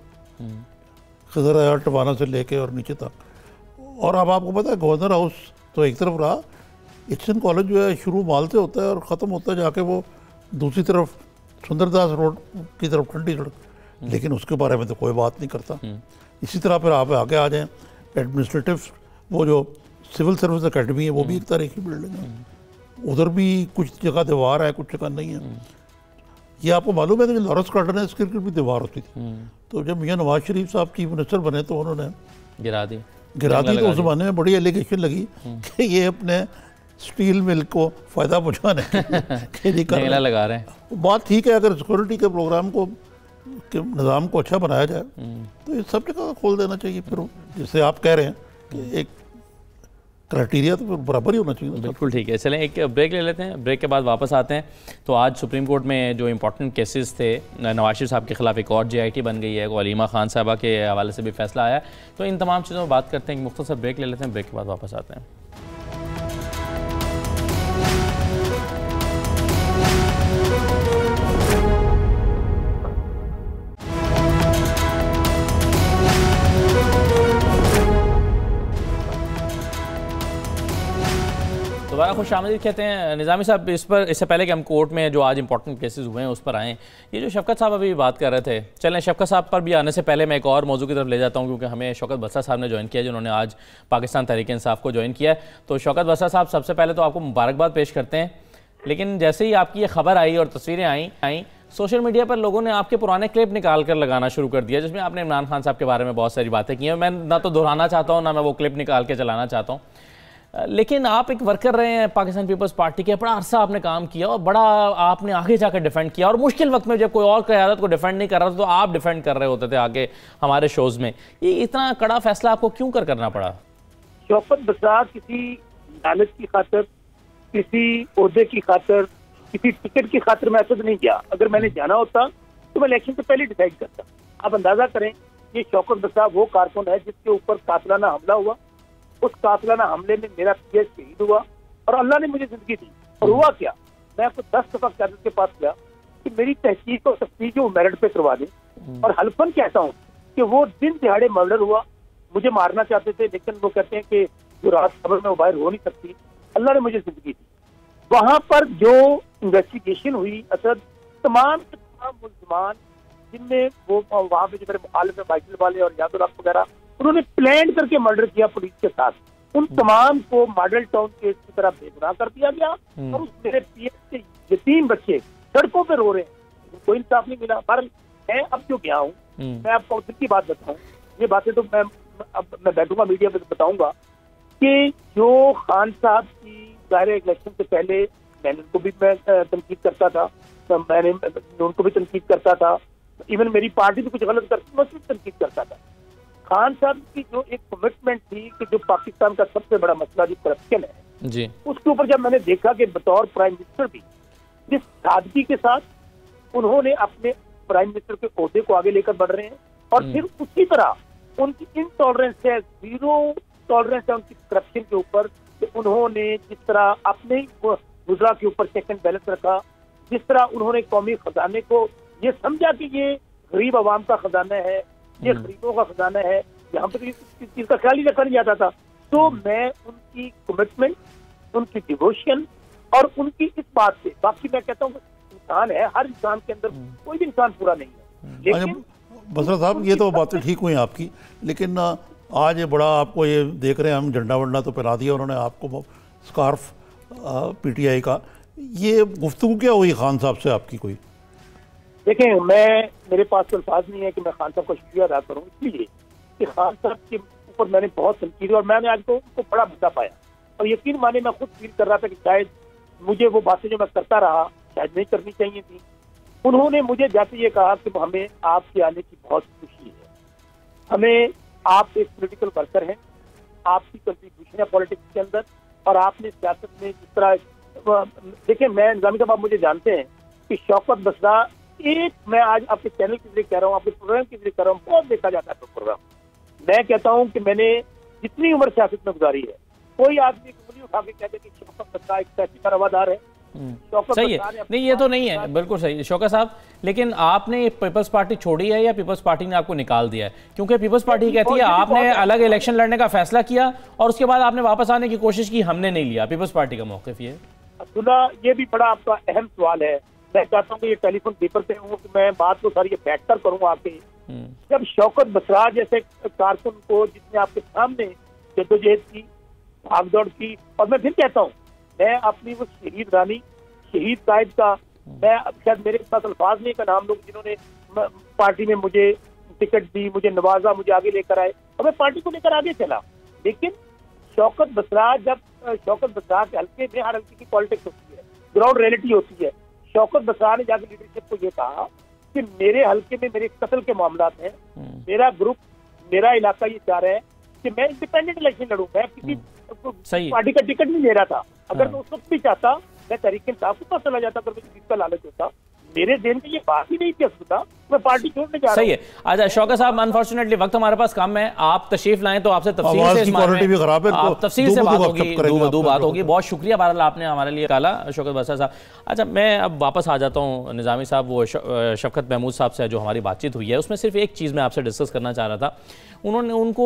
खजर टवाना से लेके और नीचे तक। और अब आपको पता है गवर्नर हाउस तो एक तरफ रहा, एच एस एन कॉलेज जो है शुरू माल से होता है और ख़त्म होता है जाके वो दूसरी तरफ सुंदरदास रोड की तरफ ठंडी सड़क, लेकिन उसके बारे में तो कोई बात नहीं करता। इसी तरह फिर आप आगे आ जाएं, एडमिनिस्ट्रेटिव वो जो सिविल सर्विस अकेडमी है वो भी एक तरह की बिल्डिंग है, उधर भी कुछ जगह दीवार है कुछ जगह नहीं है। ये आपको मालूम है कि लॉरेंस गार्डन है इसके भी दीवार होती थी, तो जब मियां नवाज शरीफ साहब चीफ मिनिस्टर बने तो उन्होंने गिरा दी गिरा दी तो उस ज़माने में बड़ी एलिगेशन लगी कि ये अपने स्टील मिल को फ़ायदा पहुँचाने के लिए कर लगा रहे हैं। बात ठीक है, अगर सिक्योरिटी के प्रोग्राम को के निज़ाम को अच्छा बनाया जाए तो ये सब जगह खोल देना चाहिए। फिर जैसे आप कह रहे हैं कि एक क्राइटेरिया तो बराबर ही होना चाहिए। बिल्कुल ठीक है, चलें एक ब्रेक ले लेते हैं, ब्रेक के बाद वापस आते हैं। तो आज सुप्रीम कोर्ट में जो इंपॉर्टेंट केसेस थे, नवाज शरीफ साहब के खिलाफ एक और जे आई टी बन गई है, वलीमा खान साहबा के हवाले से भी फैसला आया, तो इन तमाम चीज़ों में बात करते हैं। एक मुख्तसर ब्रेक ले लेते हैं, ब्रेक के बाद वापस आते हैं। दोबारा खुश आमदीद कहते हैं निज़ामी साहब। इस पर इससे पहले कि हम कोर्ट में जो आज इंपॉर्टेंट केसेस हुए हैं उस पर आएँ, ये जो शफकत साहब अभी बात कर रहे थे, चलें शफकत साहब पर भी आने से पहले मैं एक और मौजू की तरफ ले जाता हूँ, क्योंकि हमें शौकत बस्सा साहब ने ज्वाइन किया जिन्होंने आज पाकिस्तान तहरीक इंसाफ को ज्वाइन किया है। तो शौकत बस्सा साहब, सबसे पहले तो आपको मुबारकबाद पेश करते हैं, लेकिन जैसे ही आपकी ये खबर आई और तस्वीरें आई आई सोशल मीडिया पर लोगों ने आपके पुराने क्लिप निकाल कर लगाना शुरू कर दिया, जिसमें आपने इमरान खान साहब के बारे में बहुत सारी बातें की हैं। मैं ना तो दोहराना चाहता हूँ, ना मैं वो क्लिप निकाल के चलाना चाहता हूँ, लेकिन आप एक वर्कर रहे हैं पाकिस्तान पीपल्स पार्टी के, बड़ा अरसा आपने काम किया और बड़ा आपने आगे जाकर डिफेंड किया, और मुश्किल वक्त में जब कोई और क़यादत को डिफेंड नहीं कर रहा था तो आप डिफेंड कर रहे होते थे आगे हमारे शोज़ में। ये इतना कड़ा फैसला आपको क्यों कर करना पड़ा? शौकत बस्सा किसी लालच की खातर, किसी ओहदे की खातर, किसी टिकट की खातर मैं ऐसा नहीं किया। अगर मैंने जाना होता तो मैं इलेक्शन से पहले डिसाइड करता। आप अंदाजा करें, ये शौकत बस्सा वो कारकुन है जिसके ऊपर कातिलाना हमला हुआ, उस कातिलाना हमले में मेरा पीएस शहीद हुआ और अल्लाह ने मुझे जिंदगी दी। और हुआ क्या, मैं आपको दस दफा क्यादत के पास गया कि मेरी तहकीक और तफ्तीश जो मेरिट पे करवा दें, और हल्फन कहता हूँ कि वो दिन दिहाड़े मर्डर हुआ, मुझे मारना चाहते थे, लेकिन वो कहते हैं कि जो रात खबर में वो बाहर हो नहीं सकती, अल्लाह ने मुझे जिंदगी दी। वहां पर जो इन्वेस्टिगेशन हुई, असद तमाम तमाम मुल्जमान जिनमें वो वहाँ पे जो मेरे मुखालिफ माइकल वाले और यादव राख वगैरह, उन्होंने प्लान करके मर्डर किया पुलिस के साथ, उन तमाम को मॉडल टाउन केस की तरह बेगुनाह कर दिया गया। और उस मेरे पीएस के यतीम बच्चे सड़कों पर रो रहे हैं, कोई इंसाफ नहीं मिला। पर मैं अब जो गया हूँ, मैं आपको दिल की बात बताऊँ, ये बातें तो मैं अब मैं बैठूंगा मीडिया में बताऊंगा कि जो खान साहब की ज़ाहिर इलेक्शन से पहले मैंने उनको भी मैं तनकीद करता था, तो मैंने उनको भी तनकीद करता था, इवन मेरी पार्टी भी कुछ गलत करती मैं उसकी तनकीद करता था। खान साहब की जो एक कमिटमेंट थी कि जो पाकिस्तान का सबसे बड़ा मसला जो करप्शन है जी, उसके ऊपर जब मैंने देखा कि बतौर प्राइम मिनिस्टर भी जिस सादगी के साथ उन्होंने अपने प्राइम मिनिस्टर के ओहदे को आगे लेकर बढ़ रहे हैं और फिर उसी तरह उनकी इनटॉलरेंस है, जीरो टॉलरेंस है उनकी करप्शन के ऊपर। उन्होंने जिस तरह अपने गुजरा के ऊपर चेक एंड बैलेंस रखा, जिस तरह उन्होंने कौमी खजाने को ये समझा कि ये गरीब आवाम का खजाना है, ये गरीबों का खजाना है, यहाँ पर इस चीज का ख्याल ही रखा नहीं जाता था। तो मैं उनकी कमिटमेंट, उनकी डिवोशन और उनकी इस बात से, बाकी मैं कहता हूँ इंसान है, हर इंसान के अंदर कोई भी इंसान पूरा नहीं है, लेकिन बसरा साहब ये तो बातें ठीक हुई आपकी, लेकिन आज ये बड़ा आपको ये देख रहे हैं हम, झंडा वंडा तो पहना दिया उन्होंने आपको, स्कार्फ पीटीआई का, ये गुफ्तगू क्या हुई खान साहब से आपकी कोई? देखें, मैं मेरे पास तो अल्फाज नहीं है कि मैं खान साहब का शुक्रिया अदा करूँ, इसलिए कि खान साहब के ऊपर मैंने बहुत तनकीद और मैंने आज तो उनको बड़ा मुद्दा पाया और यकीन माने मैं खुद फील कर रहा था कि शायद मुझे वो बातें जो मैं करता रहा शायद नहीं करनी चाहिए थी। उन्होंने मुझे जैसे ये कहा कि हमें आपके आने की बहुत खुशी है, हमें आप एक पॉलिटिकल वर्कर हैं, आपकी कंट्रीब्यूशन है पॉलिटिक्स के अंदर और आपने सियासत में जिस तरह, देखिए मैं निजामी साहब आप मुझे जानते हैं कि शौकत बसरा एक, मैं आज आपके चैनल के जरिए कह रहा हूँ, आपके प्रोग्राम के जरिए कह रहा हूँ, बहुत देखा जाता है प्रोग्राम। मैं कहता हूँ कि मैंने जितनी उम्र सियासत में गुजारी है, कोई आदमी उंगली उठा के कहते कि शौकत बसरा एक पैसे का रवादार है, सही है, नहीं ये तो नहीं है, बिल्कुल सही शौकत साहब। लेकिन आपने पीपल्स पार्टी छोड़ी है या पीपल्स पार्टी ने आपको निकाल दिया है? क्योंकि पीपल्स पार्टी कहती है आपने अलग इलेक्शन लड़ने का फैसला किया और उसके बाद आपने वापस आने की कोशिश की, हमने नहीं लिया। पीपल्स पार्टी का मौक़िफ़ ये अब्दुल्ला, ये भी बड़ा आपका अहम सवाल है। मैं चाहता हूँ कि ये टेलीफोन पेपर पे हूँ कि मैं बात को सारी बैठ कर करूँ आपके। जब शौकत बसरा जैसे कारकुन को, जिसने आपके सामने जद्दोजहद की, भागदौड़ की, और मैं फिर कहता हूँ मैं अपनी वो शहीद रानी, शहीद कायद का, मैं शायद मेरे पास अल्फाज नहीं का नाम लोग जिन्होंने पार्टी में मुझे टिकट दी, मुझे नवाजा, मुझे आगे लेकर आए और मैं पार्टी को लेकर आगे चला। लेकिन शौकत बसरा, जब शौकत बसरा के हल्के में हर हल्के की पॉलिटिक्स होती है, ग्राउंड रियलिटी होती है। शौकत बसरा ने जाकर लीडरशिप को ये कहा कि मेरे हल्के में मेरे कत्ल के मामला हैं, मेरा ग्रुप, मेरा इलाका ये चाह रहा है कि मैं इंडिपेंडेंट इलेक्शन लड़ूं, मैं किसी पार्टी का टिकट नहीं ले रहा था। अगर मैं उस वक्त भी चाहता मैं तहरीक इंसाफ के पास चला जाता, अगर मुझे जीत का लालच होता। मेरे दिन में ये बात ही नहीं थी असुविधा, मैं पार्टी छोड़ने जा रहा हूं। सही है। अच्छा शौकत साहब, अनफॉर्चुनेटली वक्त हमारे पास कम है, आप तशरीफ लाएं तो आपसे तफसील से इस मामले में आप तफसील से बात होगी, दो दो बात होगी। बहुत शुक्रिया बहरहाल आपने हमारे लिए काला शौकत बसरा साहब। अच्छा मैं अब वापस आ जाता हूँ निज़ामी साहब, वो शफकत महमूद साहब से जो हमारी बातचीत हुई है उसमें सिर्फ एक चीज़ मैं आपसे डिस्कस करना चाह रहा था। उन्होंने उनको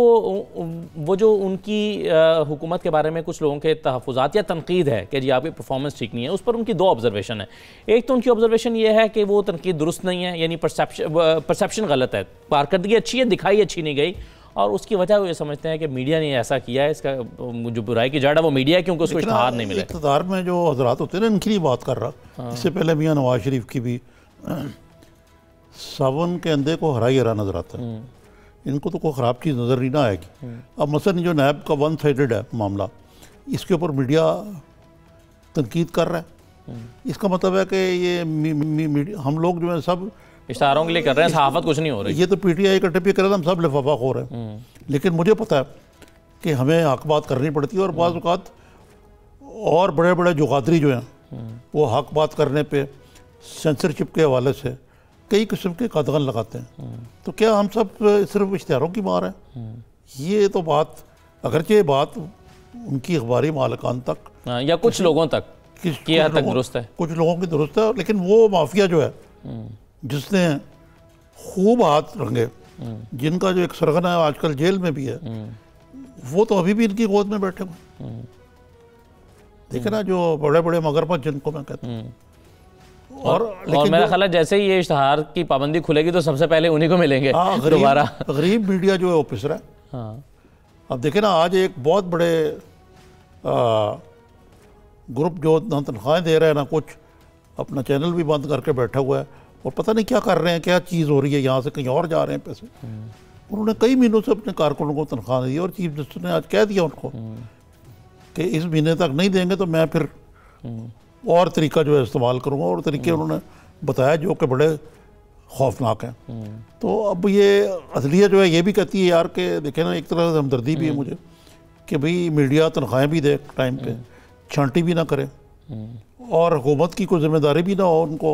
वो जो उनकी हुकूमत के बारे में कुछ लोगों के तहफ़्फ़ुज़ात या तनकीद है कि जी आपकी परफॉर्मेंस ठीक नहीं है, उस पर उनकी दो ऑब्जर्वेशन है। एक तो उनकी ऑब्जर्वेशन ये है कि वो तनकीद दुरुस्त नहीं है, यानी परसेप्शन परसेप्शन गलत है, कारकर्दगी अच्छी है, दिखाई अच्छी नहीं गई, और उसकी वजह वो ये समझते हैं कि मीडिया ने ऐसा किया है, इसका जो बुराई की जड़ है वो मीडिया है क्योंकि उसको इश्तहार नहीं मिला। इक़्तिदार में जो हज़रात होते हैं ना, इनकी बात कर रहा, इससे पहले मियाँ नवाज शरीफ की भी सावन के अंधे को हरा ही हरा नजर आता है, इनको तो कोई ख़राब चीज़ नज़र नहीं ना आएगी। अब मसलन जो नैब का वन साइडेड है मामला, इसके ऊपर मीडिया तनकीद कर रहा है, इसका मतलब है कि ये मी, मी, मी, हम लोग जो है सब इशारों के लिए कर रहे हैं, सहाफत कुछ नहीं हो रही। ये तो पीटीआई का टिप्पी कर रहे हैं, हम सब लिफाफा खो रहे हैं। लेकिन मुझे पता है कि हमें हक बात करनी पड़ती है और बाज़ औक़ात और बड़े बड़े जुगादरी जो हैं वो हक बात करने पे सेंसरशिप के हवाले से कई किस्म के कदगन लगाते हैं। तो क्या हम सब सिर्फ इश्तिहारों की मार है? ये तो बात, अगरचे ये बात उनकी अखबारी मालिकान तक या कुछ लोगों तक की हद तक दुरुस्त है, कुछ लोगों की दुरुस्त है, लेकिन वो माफिया जो है जिसने खूब हाथ रंगे, जिनका जो एक सरगना है आजकल जेल में भी है, वो तो अभी भी इनकी गोद में बैठे हुए। देखे ना जो बड़े बड़े मगरमच्छ जिनको मैं कहता हूँ। और, और मेरा ख्याल है जैसे ही ये इश्तहार की पाबंदी खुलेगी तो सबसे पहले उन्हीं को मिलेंगे दोबारा। गरीब मीडिया जो है वो पिस रहा है। हाँ। अब देखे ना, आज एक बहुत बड़े आ, ग्रुप जो ना तनख्वाहें दे रहे हैं ना कुछ, अपना चैनल भी बंद करके बैठा हुआ है और पता नहीं क्या कर रहे हैं, क्या चीज़ हो रही है, यहाँ से कहीं और जा रहे हैं पैसे। उन्होंने कई महीनों से अपने कारकुनों को तनख्वाह दी और चीफ मिनिस्टर ने आज कह दिया उनको कि इस महीने तक नहीं देंगे तो मैं फिर और तरीका जो है इस्तेमाल करूँगा, और तरीके उन्होंने बताया जो कि बड़े खौफनाक हैं। तो अब ये अदलिया जो है ये भी कहती है यार कि देखे ना, एक तरह से हमदर्दी भी है मुझे कि भाई मीडिया तनख्वाहें भी दे टाइम पे, छांटी भी ना करे और हुकूमत की कोई जिम्मेदारी भी ना हो उनको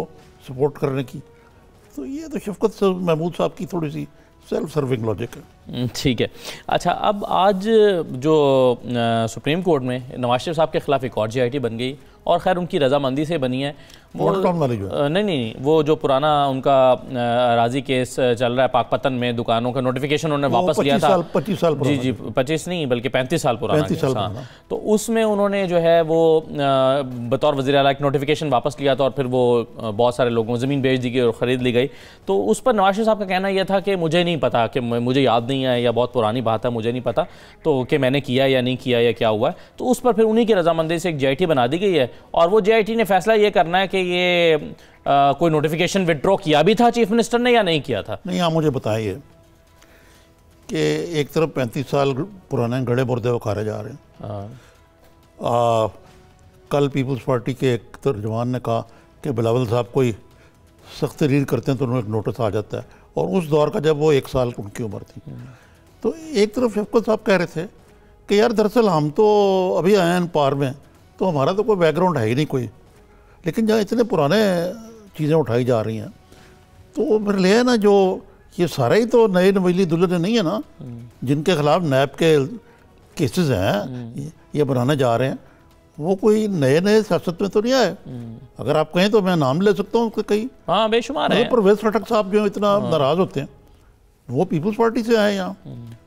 सपोर्ट करने की। तो ये तो शफकत महमूद साहब की थोड़ी सी सेल्फ सर्विंग लॉजिक है। ठीक है। अच्छा, अब आज जो सुप्रीम कोर्ट में नवाज शरीफ साहब के खिलाफ एक और जी आई टी बन गई और खैर उनकी रजामंदी से बनी है वो वाली जो है। नहीं नहीं वो जो पुराना उनका राजी केस चल रहा है पाकपतन में, दुकानों का नोटिफिकेशन उन्होंने वापस लिया था पच्चीस साल जी जी पच्चीस नहीं बल्कि पैंतीस साल पुराना पैंतीस साल हाँ। तो उसमें उन्होंने जो है वो बतौर वज़ीर आला एक नोटिफिकेशन वापस लिया था और फिर वो बहुत सारे लोगों को ज़मीन बेच दी गई और ख़रीद ली गई। तो उस पर नवाज शरीफ साहब का कहना यह था कि मुझे नहीं पता, कि मुझे याद नहीं है या बहुत पुरानी बात है, मुझे नहीं पता तो कि मैंने किया या नहीं किया या क्या हुआ है। तो उस पर फिर उन्हीं की रजामंदी से एक जी आई टी बना दी गई है और वो जी आई टी ने फैसला ये करना है कि ये आ, कोई नोटिफिकेशन विड्रॉ किया भी था चीफ मिनिस्टर ने या नहीं किया था। नहीं, आप मुझे बताइए कि एक तरफ पैंतीस साल पुराने गड़े मुर्दे वो खारे जा रहे हैं। आ, कल पीपल्स पार्टी के एक तर्जुमान ने कहा कि बिलावल साहब कोई सख्त तहरीर करते हैं तो उन्हें एक नोटिस आ जाता है, और उस दौर का जब वो एक साल उनकी उम्र थी। तो एक तरफ शफकत साहब कह रहे थे कि यार दरअसल हम तो अभी आए हैं पार में, तो हमारा तो कोई बैकग्राउंड है ही नहीं कोई, लेकिन जहाँ इतने पुराने चीज़ें उठाई जा रही हैं तो मेरे लिए ना जो ये सारा ही तो नए नवेली दुल्हन नहीं है ना, जिनके खिलाफ नैब के केसेस हैं ये बनाने जा रहे हैं, वो कोई नए नए सियासत में तो नहीं आए। अगर आप कहें तो मैं नाम ले सकता हूँ कई, हाँ बेशुमार है। परवेज खटक साहब जो इतना हाँ। नाराज होते हैं वो पीपल्स पार्टी से आए यहाँ।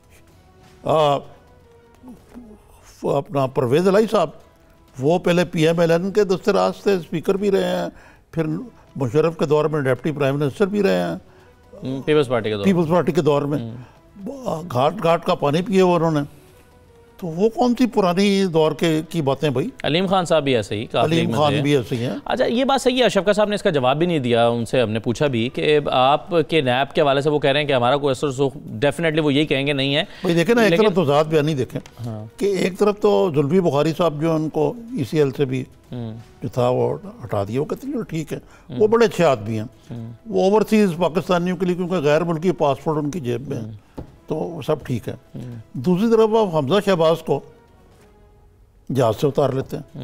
अपना परवेज अलाई साहब वो पहले पी एम एल एन के दस्तराज से स्पीकर भी रहे हैं, फिर मुशर्रफ के दौर में डिप्टी प्राइम मिनिस्टर भी रहे हैं पीपल्स पार्टी के दौर पीपल्स पार्टी के दौर में। घाट घाट का पानी पिए वो उन्होंने, तो वो कौन सी पुरानी दौर के की बातें भाई। अलीम खान साहब भी ऐसे ही, अलीम खान भी ऐसे ही हैं। अच्छा, ये बात सही है, शफकत साहब ने इसका जवाब भी नहीं दिया, उनसे हमने पूछा भी कि आप के नैब के हवाले से वो कह रहे हैं कि हमारा कोई असर सो डेफिनेटली वो यही कहेंगे नहीं है भाई। देखें ना, एक तरफ तो ज़ात बयानी देखें हाँ। कि एक तरफ तो जुल्फी बुखारी साहब जो उनको ई सी एल से भी जो था वो हटा दिया, वो कहते हैं ठीक है, वो बड़े अच्छे आदमी हैं, वो ओवरसीज़ पाकिस्तानियों के लिए क्योंकि गैर मुल्की पासपोर्ट उनकी जेब में है तो सब ठीक है। दूसरी तरफ आप हमजा शहबाज को जहाज से उतार लेते हैं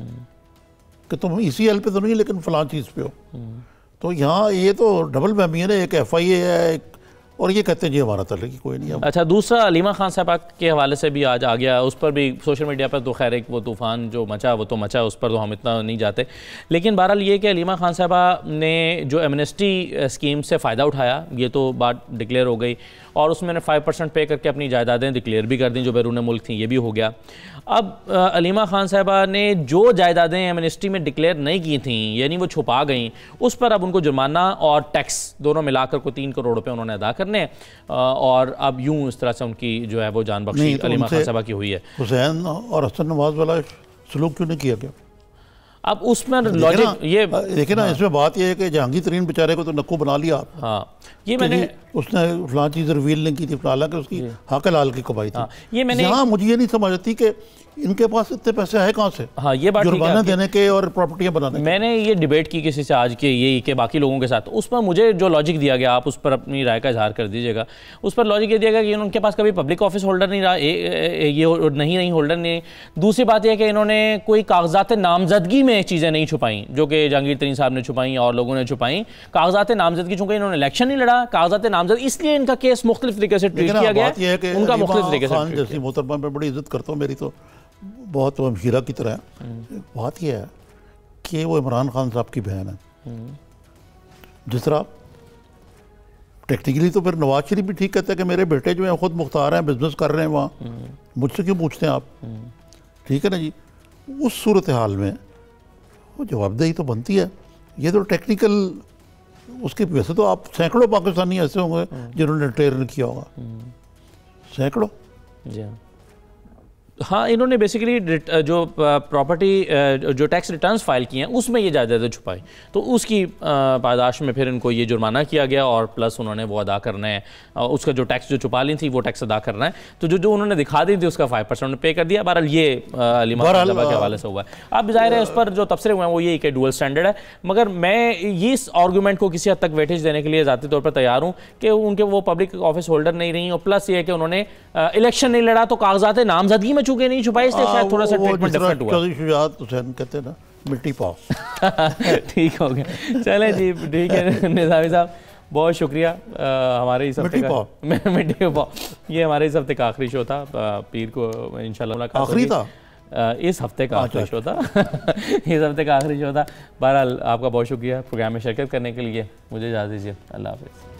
कि तुम ई सी एल पे तो नहीं लेकिन फलां चीज़ पे हो। तो यहाँ ये तो डबल बहमी है ना, एक एफ आई ए है एक, और ये कहते हैं जी हमारा तले की कोई नहीं है। अच्छा, दूसरा अलीमा खान साहबा के हवाले से भी आज आ गया, उस पर भी सोशल मीडिया पर तो खैर एक वो तूफ़ान जो मचा वो तो मचा, उस पर तो हम इतना नहीं जाते, लेकिन बहरहाल ये कि अलीमा खान साहबा ने जो एमनेस्टी स्कीम से फ़ायदा उठाया ये तो बात डिक्लेयर हो गई, और उसमें ने फाइव परसेंट पे करके अपनी जायदादें डिक्लेयर भी कर दी जो बैरून मुल्क थी, ये भी हो गया। अब अलीमा खान साहबा ने जो जायदादें एमनेस्टी में डिक्लेयर नहीं की थी यानी वो छुपा गई, उस पर अब उनको जुर्माना और टैक्स दोनों मिलाकर को तीन करोड़ रुपए उन्होंने अदा करने, और अब यूं इस तरह से उनकी जो है वो जान बख्शी तो अलीमा खान साहबा की हुई है। हुसैन और हसन नवाज वाला सलूक क्यों नहीं किया गया? अब उसमें लॉजिक ये देखिए ना, इसमें बात यह है कि जहांगीर तरीन बेचारे को तो नक्कू बना लिया आप। हाँ, ये मैंने उसने फलां चीज़ रिवील नहीं की थी, हालांकि उसकी हक लाल की कमाई थी। हाँ, ये मैंने यहाँ मुझे ये नहीं समझ आती कि इनके पास इतने पैसे है कहाँ से, हाँ ये बात जुर्माना देने के और प्रॉपर्टियाँ बनाने के। मैंने ये डिबेट की किसी से आज के यही के बाकी लोगों के साथ, उस पर मुझे जो लॉजिक दिया गया, आप उस पर अपनी राय का इजहार कर दीजिएगा। उस पर लॉजिक ये दिया गया कि उनके पास कभी पब्लिक ऑफिस होल्डर नहीं रहा, ये नहीं नहीं होल्डर नहीं। दूसरी बात यह कि इन्होंने कोई कागजात नामजदगी में चीज़ें नहीं छुपाई जो कि जहांगीर तरीन साहब ने छुपाई और लोगों ने छुपाई। कागजात नामजदगी चूंकि इन्होंने इलेक्शन नहीं लड़ा, कागजात नामजद, इसलिए इनका केस मुख्तलिफ तरीके से ट्रीट किया गया, उनका मुख्तलिफ तरीके से। जैसी मोहतरमा मैं बड़ी इज्जत करता हूँ, मेरी तो बहुत हमशीरा की तरह। बात यह है कि वो इमरान खान साहब की बहन है। जिस तरह टेक्निकली तो फिर नवाज शरीफ भी ठीक कहते हैं कि मेरे बेटे जो हैं खुद मुख्तार हैं, बिजनेस कर रहे हैं वहाँ, मुझसे क्यों पूछते हैं आप? ठीक है ना जी। उस सूरत हाल में वो जवाबदेही तो बनती है। ये तो टेक्निकल उसके, वैसे तो आप सैकड़ों पाकिस्तानी ऐसे होंगे जिन्होंने ट्रेन किया होगा, सैकड़ों। जी हाँ, इन्होंने बेसिकली जो प्रॉपर्टी जो टैक्स रिटर्न्स फाइल किए हैं उसमें ये जायदादें छुपाई, तो उसकी पादाश में फिर इनको ये जुर्माना किया गया और प्लस उन्होंने वो अदा करना है, उसका जो टैक्स जो छुपा ली थी वो टैक्स अदा करना है। तो जो जो उन्होंने दिखा दी थी उसका फाइव परसेंट पे कर दिया। बहरहाल ये अलीमा खान साहबा के हवाले से हुआ है। अब जाहिर है उस पर जो तबसरे हुए हैं वो यही कि डुअल स्टैंडर्ड है, मगर मैं ये इस आर्गूमेंट को किसी हद तक वेटेज देने के लिए ज़ाती तौर पर तैयार हूँ कि उनके वो पब्लिक ऑफिस होल्डर नहीं रही, और प्लस ये है कि उन्होंने इलेक्शन नहीं लड़ा तो कागजात नामजदगी में चूंकि नहीं छुपाई, इसलिए शायद थोड़ा सा ट्रीटमेंट डिफरेंट हुआ। शुजात हुसैन कहते हैं ना, मिट्टी पाओ। ठीक हो गया, चले जी, ठीक है निज़ामी साहब, बहुत शुक्रिया। आ, हमारे इस हफ्ते का मिट्टी पाओ, ये हमारे इस हफ्ते का आखिरी शो था। पीर को इंशाल्लाह मुलाकात आखिरी था, इस हफ्ते का आखिरी शो था इस हफ्ते का आखिरी शो था। बहरहाल आपका बहुत शुक्रिया प्रोग्राम में शिरकत करने के लिए। मुझे इजाज़त दीजिए, अल्लाह हाफ़िज़।